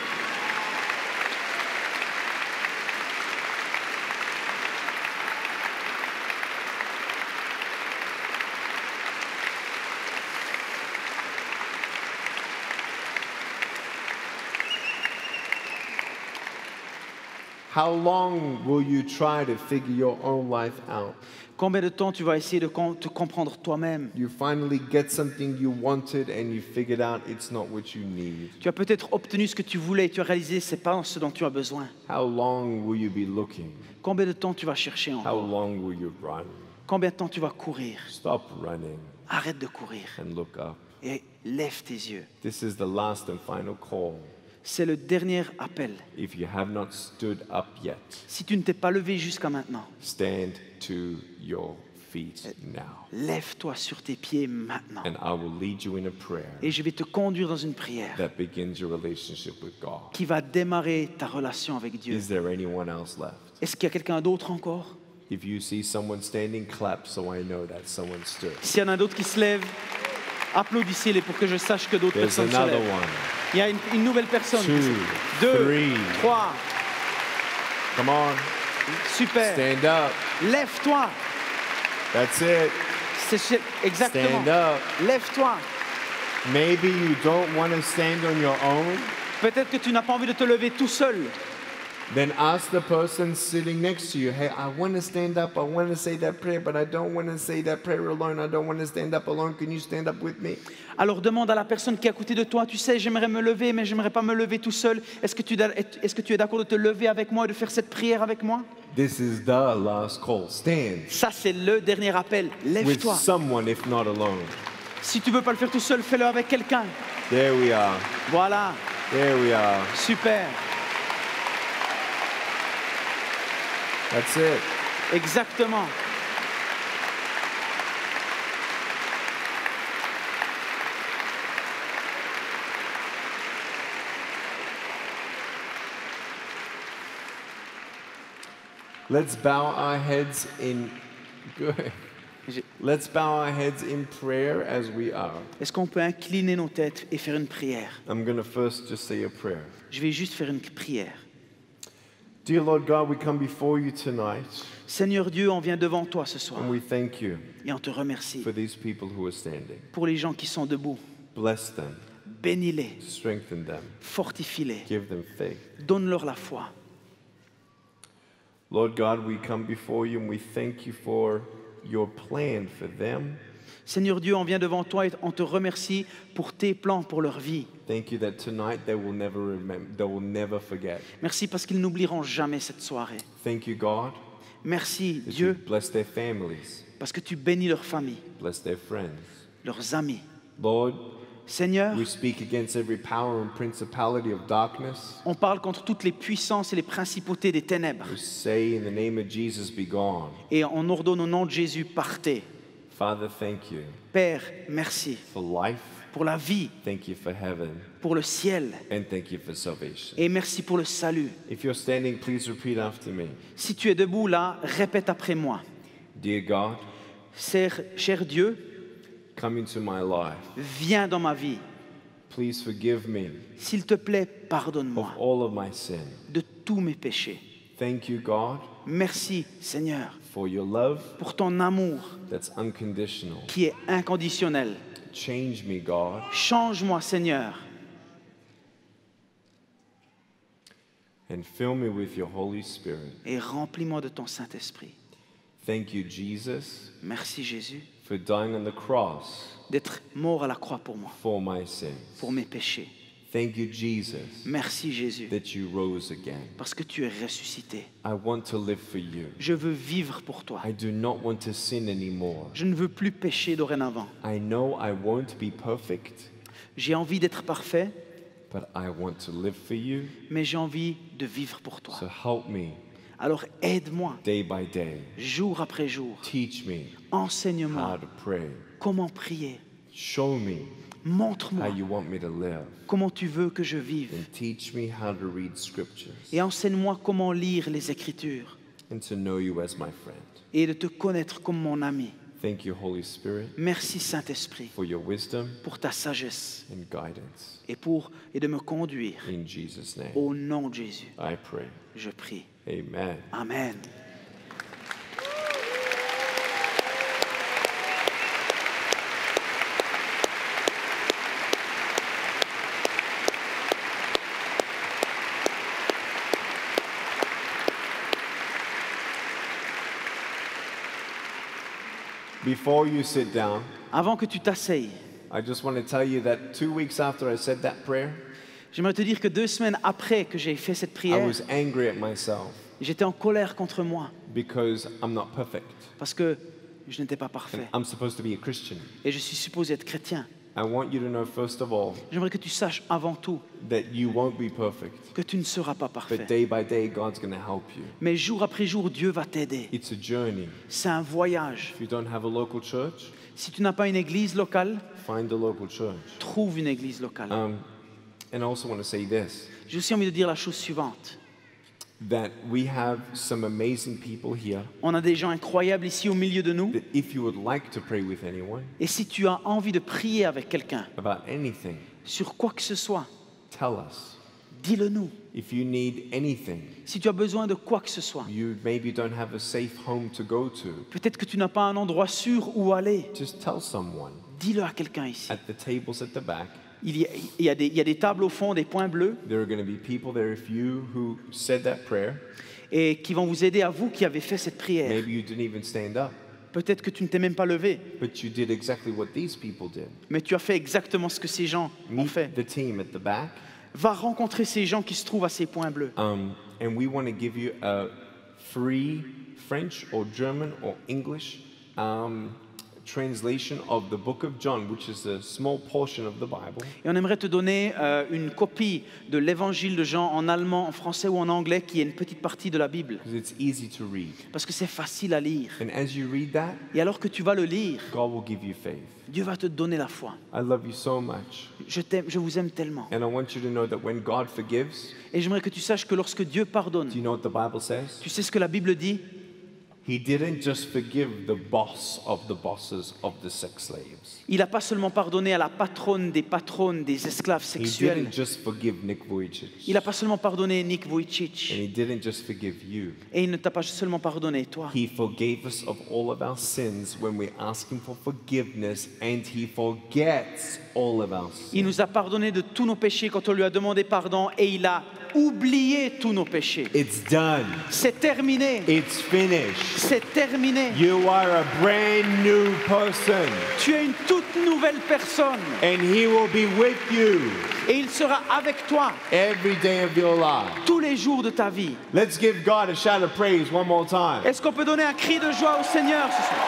How long will you try to figure your own life out? Combien de temps tu vas essayer de com- te comprendre toi-même? You finally get something you wanted and you figured out it's not what you need. Tu as peut-être obtenu ce que tu voulais et tu as réalisé ce n'est pas ce dont tu as besoin. How long will you be looking? Combien de temps tu vas chercher How encore? long will you run? Combien de temps tu vas courir? Stop running Arrête de courir and look up. et lève tes yeux. This is the last and final call. C'est le dernier appel. If you have not stood up yet, Si tu ne t'es pas levé jusqu'à maintenant, stand to your feet now. lève-toi sur tes pieds maintenant. And I will lead you in a prayer Et je vais te conduire dans une prière that begins your relationship with God. qui va démarrer ta relation avec Dieu. Is there anyone else left? Est-ce qu'il y a quelqu'un d'autre encore? If you see someone standing, clap so I know that someone stood. S'il y en a d'autres qui se lèvent, applaudissez-les pour que je sache que d'autres There's personnes se another lèvent. one. Il y a une, une nouvelle personne. Two, Deux, three. trois, Come on, super. stand up. Lève-toi. That's it. C'est c'est- exactement. Stand up. Lève-toi. Maybe you don't want to stand on your own. Peut-être que tu n'as pas envie de te lever tout seul. Then ask the person sitting next to you, hey, I want to stand up. I want to say that prayer, but I don't want to say that prayer alone. I don't want to stand up alone. Can you stand up with me? Alors demande à la personne qui est à côté de toi, tu sais, j'aimerais me lever, mais j'aimerais pas me lever tout seul. Est-ce que tu est-ce que tu es d'accord de te lever avec moi et de faire cette prière avec moi? This is the last call. Stand Ça, c'est le dernier appel. with Lève-toi. someone, if not alone. Si tu veux pas le faire tout seul, fais-le avec quelqu'un. There we are. Voilà. There we are. Super. That's it. Exactement. Let's bow our heads in good. J'ai- Let's bow our heads in prayer as we are. Est-ce qu'on peut incliner nos têtes et faire une prière? I'm going to first just say a prayer. Je vais juste faire une prière. Dear Lord God, we come before you tonight Seigneur Dieu, on vient devant toi ce soir and we thank you et on te remercie for these people who are standing. pour les gens qui sont debout. Bless them, Bénis-les, strengthen them, fortifie-les, give them faith. donne-leur la foi. Lord God, we come before you and we thank you for your plan for them. Seigneur Dieu, on vient devant toi et on te remercie pour tes plans pour leur vie. Thank you that tonight they will never remember, they will never forget. Merci parce qu'ils n'oublieront jamais cette soirée. Thank you, God, Merci that you Dieu bless their families, parce que tu bénis leurs familles, bless their friends. leurs amis. Lord, Seigneur, we speak against every power and principality of darkness. on parle contre toutes les puissances et les principautés des ténèbres. We say in the name of Jesus, be gone. Et on ordonne au nom de Jésus, partez. Father, thank you Père, merci for life. pour la vie, Thank you for heaven. pour le ciel. And thank you for salvation. Et merci pour le salut. If you're standing, please repeat after me. Si tu es debout là, répète après moi. Dear God, Cher, cher Dieu, come into my life. viens dans ma vie. Please forgive me S'il te plaît, of pardonne-moi all of my sin. de tous mes péchés. Thank you, God, Merci, Seigneur, for your love pour ton amour that's unconditional. qui est inconditionnel. Change me, God. Change-moi, Seigneur, And fill me with your Holy Spirit. et remplis-moi de ton Saint-Esprit. Thank you, Jesus, Merci, Jésus, for dying on the cross d'être mort à la croix pour moi, for my sins. pour mes péchés. Thank you, Jesus, Merci, Jésus, that you rose again. parce que tu es ressuscité. I want to live for you. Je veux vivre pour toi. I do not want to sin anymore. Je ne veux plus pécher dorénavant. I know I won't be perfect, J'ai envie d'être parfait, but I want to live for you. mais j'ai envie de vivre pour So toi. help me Alors aide-moi, day by day. jour après jour. Teach me how Enseigne-moi to pray. comment prier. Show me how Montre-moi you want me to live. comment tu veux que je vive. And teach me how to read scriptures Et enseigne-moi comment lire les Écritures and to know you as my friend. et de te connaître comme mon ami. Thank you, Holy Spirit, Merci Saint-Esprit for your wisdom pour ta sagesse and guidance. et pour et de me conduire. In Jesus' name, Au nom de Jésus, I pray. je prie. Amen. Amen. Before you sit down, Avant que tu t'asseyes, I just want to tell you that two weeks after I said that prayer, j'aimerais te dire que deux semaines après que j'ai fait cette I prière, was angry at myself j'étais en colère contre moi because I'm not perfect. parce que je n'étais pas And parfait I'm supposed to be a Christian. et je suis supposé être chrétien. I want you to know, first of all, J'aimerais que tu saches avant tout that you won't be perfect. que tu ne seras pas But parfait. day by day, God's going to help you. Mais jour après jour, Dieu va t'aider. It's a journey. C'est un voyage. If you don't have a local church, Si tu n'as pas une église locale, find a local church. trouve une église locale. Um, and I also want to say this, J'ai aussi envie de dire la chose suivante. that we have some amazing people here On a des gens incroyables ici au milieu de nous. that if you would like to pray with anyone Et si tu as envie de prier avec quelqu'un about anything, sur quoi que ce soit, tell us. dis-le nous. If you need anything, Si tu as besoin de quoi que ce soit, you maybe don't have a safe home to go to, peut-être que tu n'as pas un endroit sûr où aller, just tell someone. dis-le à quelqu'un ici. At the tables at the back, Il y, a, il, y a des, il y a des tables au fond, des points bleus, there are going to be people there if you who said that prayer, et qui vont vous aider à vous qui avez fait cette prière. maybe you didn't even stand up, Peut-être que tu ne t'es même pas levé, but you did exactly what these people did. mais tu as fait exactement ce que ces gens ont Meet fait. the team at the back, Va rencontrer ces gens qui se trouvent à ces points bleus. um, and we want to give you a free French or German or English um, translation of the book of John, which is a small portion of the Bible. Et on aimerait te donner euh, une copie de l'évangile de Jean en allemand, en français ou en anglais, qui est une petite partie de la Bible. Because it's easy to read. Parce que c'est facile à lire. And as you read that, Et alors que tu vas le lire, God will give you faith. Dieu va te donner la foi. I love you so much. Je t'aime, je vous aime tellement. And I want you to know that when God forgives, Et j'aimerais que tu saches que lorsque Dieu pardonne, do you know what the Bible says? tu sais ce que la Bible dit? He didn't just forgive the boss of the bosses of the sex slaves. Il n'a pas seulement pardonné à la patronne des patronnes des esclaves He sexuels. didn't just forgive Nick Vujicic. Il n'a pas seulement pardonné Nick And Vujicic. he didn't just forgive you. Et il ne t'a pas seulement pardonné, toi. He forgave us of all of our sins when we ask him for forgiveness, and he forgets all of our sins. Il nous a pardonné de tous nos péchés quand on lui a demandé pardon et il a oublié tous nos péchés. It's done. C'est terminé. It's finished. C'est terminé. You are a brand new person, Tu es une toute nouvelle personne and he will be with you et il sera avec toi every day of your life. tous les jours de ta vie. Let's give God a shout of praise one more time. Est-ce qu'on peut donner un cri de joie au Seigneur ce soir?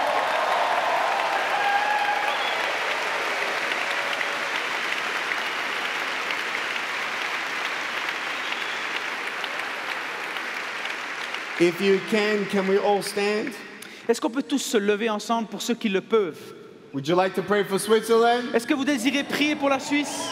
If you can, can we all stand? Est-ce qu'on peut tous se lever ensemble pour ceux qui le peuvent? Would you like to pray for Switzerland? Est-ce que vous désirez prier pour la Suisse?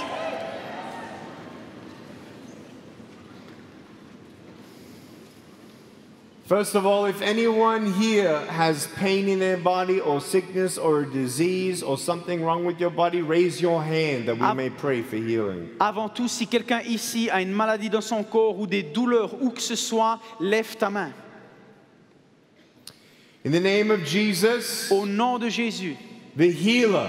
First of all, if anyone here has pain in their body or sickness or a disease or something wrong with your body, raise your hand that we Ah. may pray for healing. Avant tout, si quelqu'un ici a une maladie dans son corps ou des douleurs, où que ce soit, lève ta main. In the name of Jesus, Au nom de Jésus, the healer,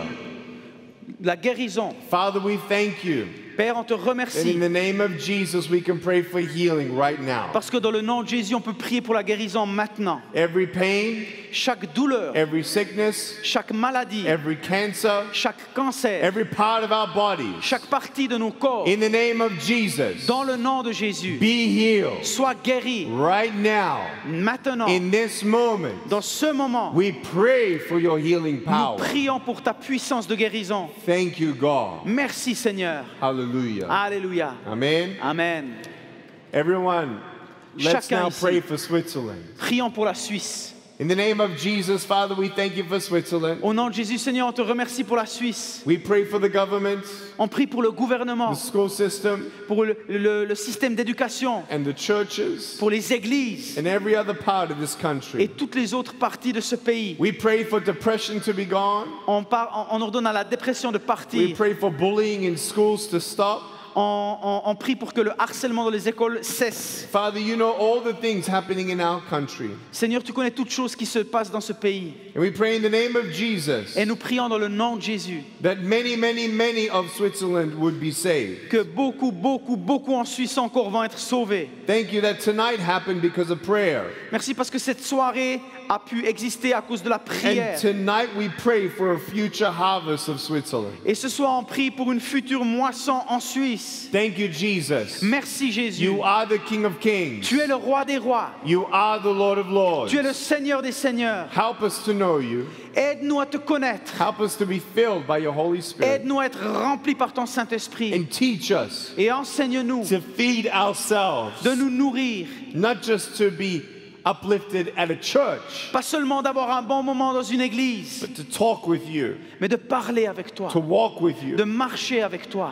la guérison. Father, we thank you. Père, on te And in remercie the name of Jesus, we can pray for healing right now. parce que dans le nom de Jésus, on peut prier pour la guérison maintenant. Every pain, Chaque douleur, every sickness, chaque maladie, every cancer, chaque cancer, every part of our bodies, chaque partie de nos corps, in the name of Jesus, dans le nom de Jésus, be healed sois guéri right now. maintenant. In this moment, Dans ce moment, we pray for your healing nous power. prions pour ta puissance de guérison. Thank you, God. Merci Seigneur. Hallelujah. Alléluia. Amen. Amen. Everyone, let's Chacun now ici. pray for Switzerland. Prions pour la Suisse. In the name of Jesus, Father, we thank you for Switzerland. Au nom de Jésus, Seigneur, on te remercie pour la Suisse. We pray for the government, On prie pour le gouvernement, the school system, pour le, le- le système d'éducation, and the churches, pour les églises and every other part of this et country. toutes les autres parties de ce pays. We pray for depression to be gone. On, par- on- on ordonne à la dépression de We partir. pray for bullying in schools to stop. On, on- on prie pour que le harcèlement dans les écoles cesse. Father, you know all the things happening in our country. Seigneur, tu connais toutes choses qui se passent dans ce pays. And we pray in the name of Jesus Et nous prions dans le nom de Jésus that many, many, many of Switzerland would be saved. que beaucoup, beaucoup, beaucoup en Suisse encore vont être sauvés. Thank you that tonight happened because of prayer. Merci parce que cette soirée a pu exister à cause de la prière. And tonight we pray for a future harvest of Switzerland. Et ce soir, on prie pour une future moisson en Suisse. Thank you, Jesus. Merci Jésus. You are the King of Kings. Tu es le roi des rois. You are the Lord of Lords. Tu es le Seigneur des seigneurs. Help us to know you. Aide-nous à te connaître. Help us to be filled by your Holy Spirit. Aide-nous à être remplis par ton Saint-Esprit. And teach us Et enseigne-nous to feed ourselves, de nous nourrir. not just to be uplifted at a church, Pas seulement d'avoir un bon moment dans une église, but to talk with you, mais de parler avec toi, to walk with you. de marcher avec toi.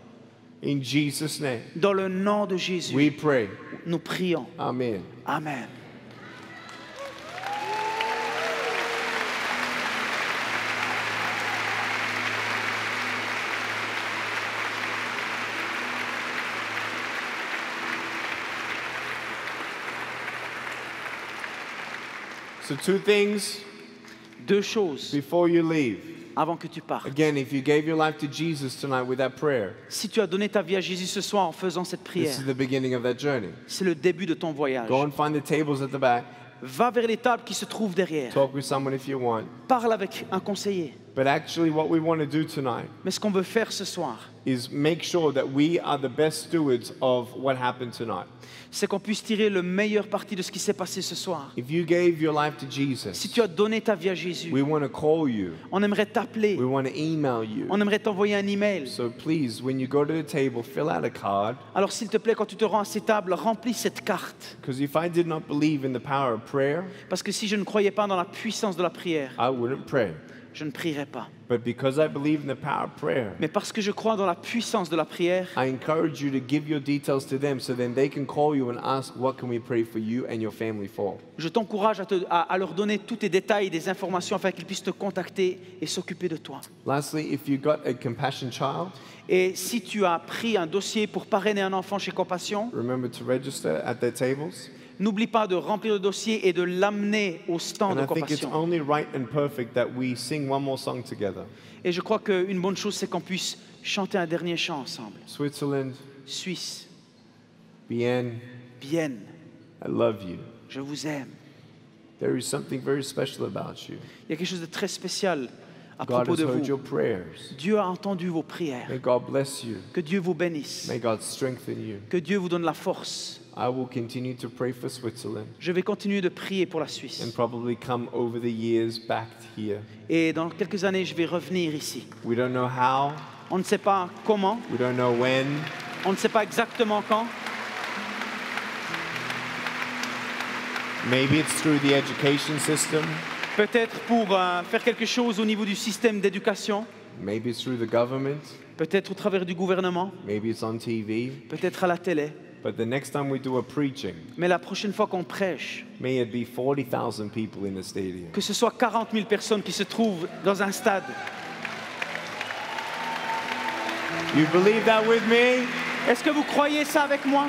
In Jesus' name, Dans le nom de Jésus, we pray. nous prions. Amen. Amen. So two things Deux choses before you leave. avant que tu partes. Again, if you gave your life to Jesus tonight with that prayer, Si tu as donné ta vie à Jésus ce soir en faisant cette this prière, is the beginning of that journey. c'est le début de ton voyage. Go and find the tables at the back. Va vers les tables qui se trouvent derrière. Talk with someone if you want. Parle avec un conseiller. But actually what we want to do tonight Mais ce qu'on veut faire ce soir, is make sure that we are the best stewards of what happened tonight. c'est qu'on puisse tirer le meilleur parti de ce qui s'est passé ce soir. If you gave your life to Si Jesus, tu as donné ta vie à Jésus, we want to call you. on aimerait t'appeler, We want to email you. on aimerait t'envoyer un email. So please, when you go to the table, fill out a card. Alors s'il te plaît, quand tu te rends à ces tables, remplis cette carte. Because if I did not believe in the power of prayer, Parce que si je ne croyais pas dans la puissance de la prière, I wouldn't pray. je ne prierais pas. But because I believe in the power of prayer, Mais parce que je crois dans la puissance de la prière, I encourage you to give your details to them so then they can call you and ask, what can we pray for you and your family for? je t'encourage à, te- à- à leur donner tous tes détails, des informations afin qu'ils puissent te contacter et s'occuper de toi. Lastly, if you got a compassion child, Et si tu as pris un dossier pour parrainer un enfant chez Compassion, remember to register at their tables. n'oublie pas de remplir le dossier et de l'amener au stand And de I think it's Compassion. only right and perfect that we sing one more song together. Et je crois qu'une bonne chose, c'est qu'on puisse chanter un dernier chant ensemble. Switzerland, Suisse, Bien, Vienne, I love you. je vous aime. There is something very special about you. Il y a quelque chose de très spécial à God propos has de heard vous. your prayers. Dieu a entendu vos prières. May God bless you. Que Dieu vous bénisse. May God strengthen you. Que Dieu vous donne la force. I will continue to pray for Switzerland Je vais continuer de prier pour la and Suisse. probably come over the years back here. Et dans quelques années, je vais revenir ici. We don't know how, On ne sait pas comment, we don't know when, on ne sait pas exactement quand. maybe it's through the education system, Peut-être pour euh, faire quelque chose au niveau du système d'éducation. maybe it's through the government, Peut-être au travers du gouvernement. maybe it's on T V. Peut-être à la télé. But the next time we do a preaching, Mais la prochaine fois qu'on prêche, may it be forty thousand people in the stadium. que ce soit quarante mille personnes qui se trouvent dans un stade. You believe that with me? Est-ce que vous croyez ça avec moi?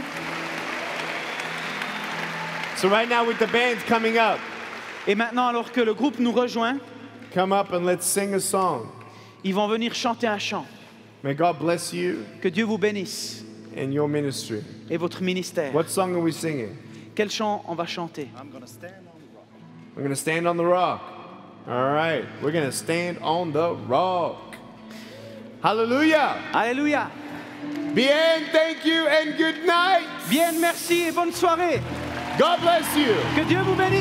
So right now with the bands coming up, Et maintenant, alors que le groupe nous rejoint, come up and let's sing a song. ils vont venir chanter un chant. May God bless you Que Dieu vous bénisse and your ministry. et votre ministère. What song are we singing? Quel chant on va chanter? I'm going to stand on the rock. All right. We're going to stand on the rock. Hallelujah. Alléluia. Bien, thank you and good night. Bien, merci et bonne soirée. God bless you. Que Dieu vous bénisse.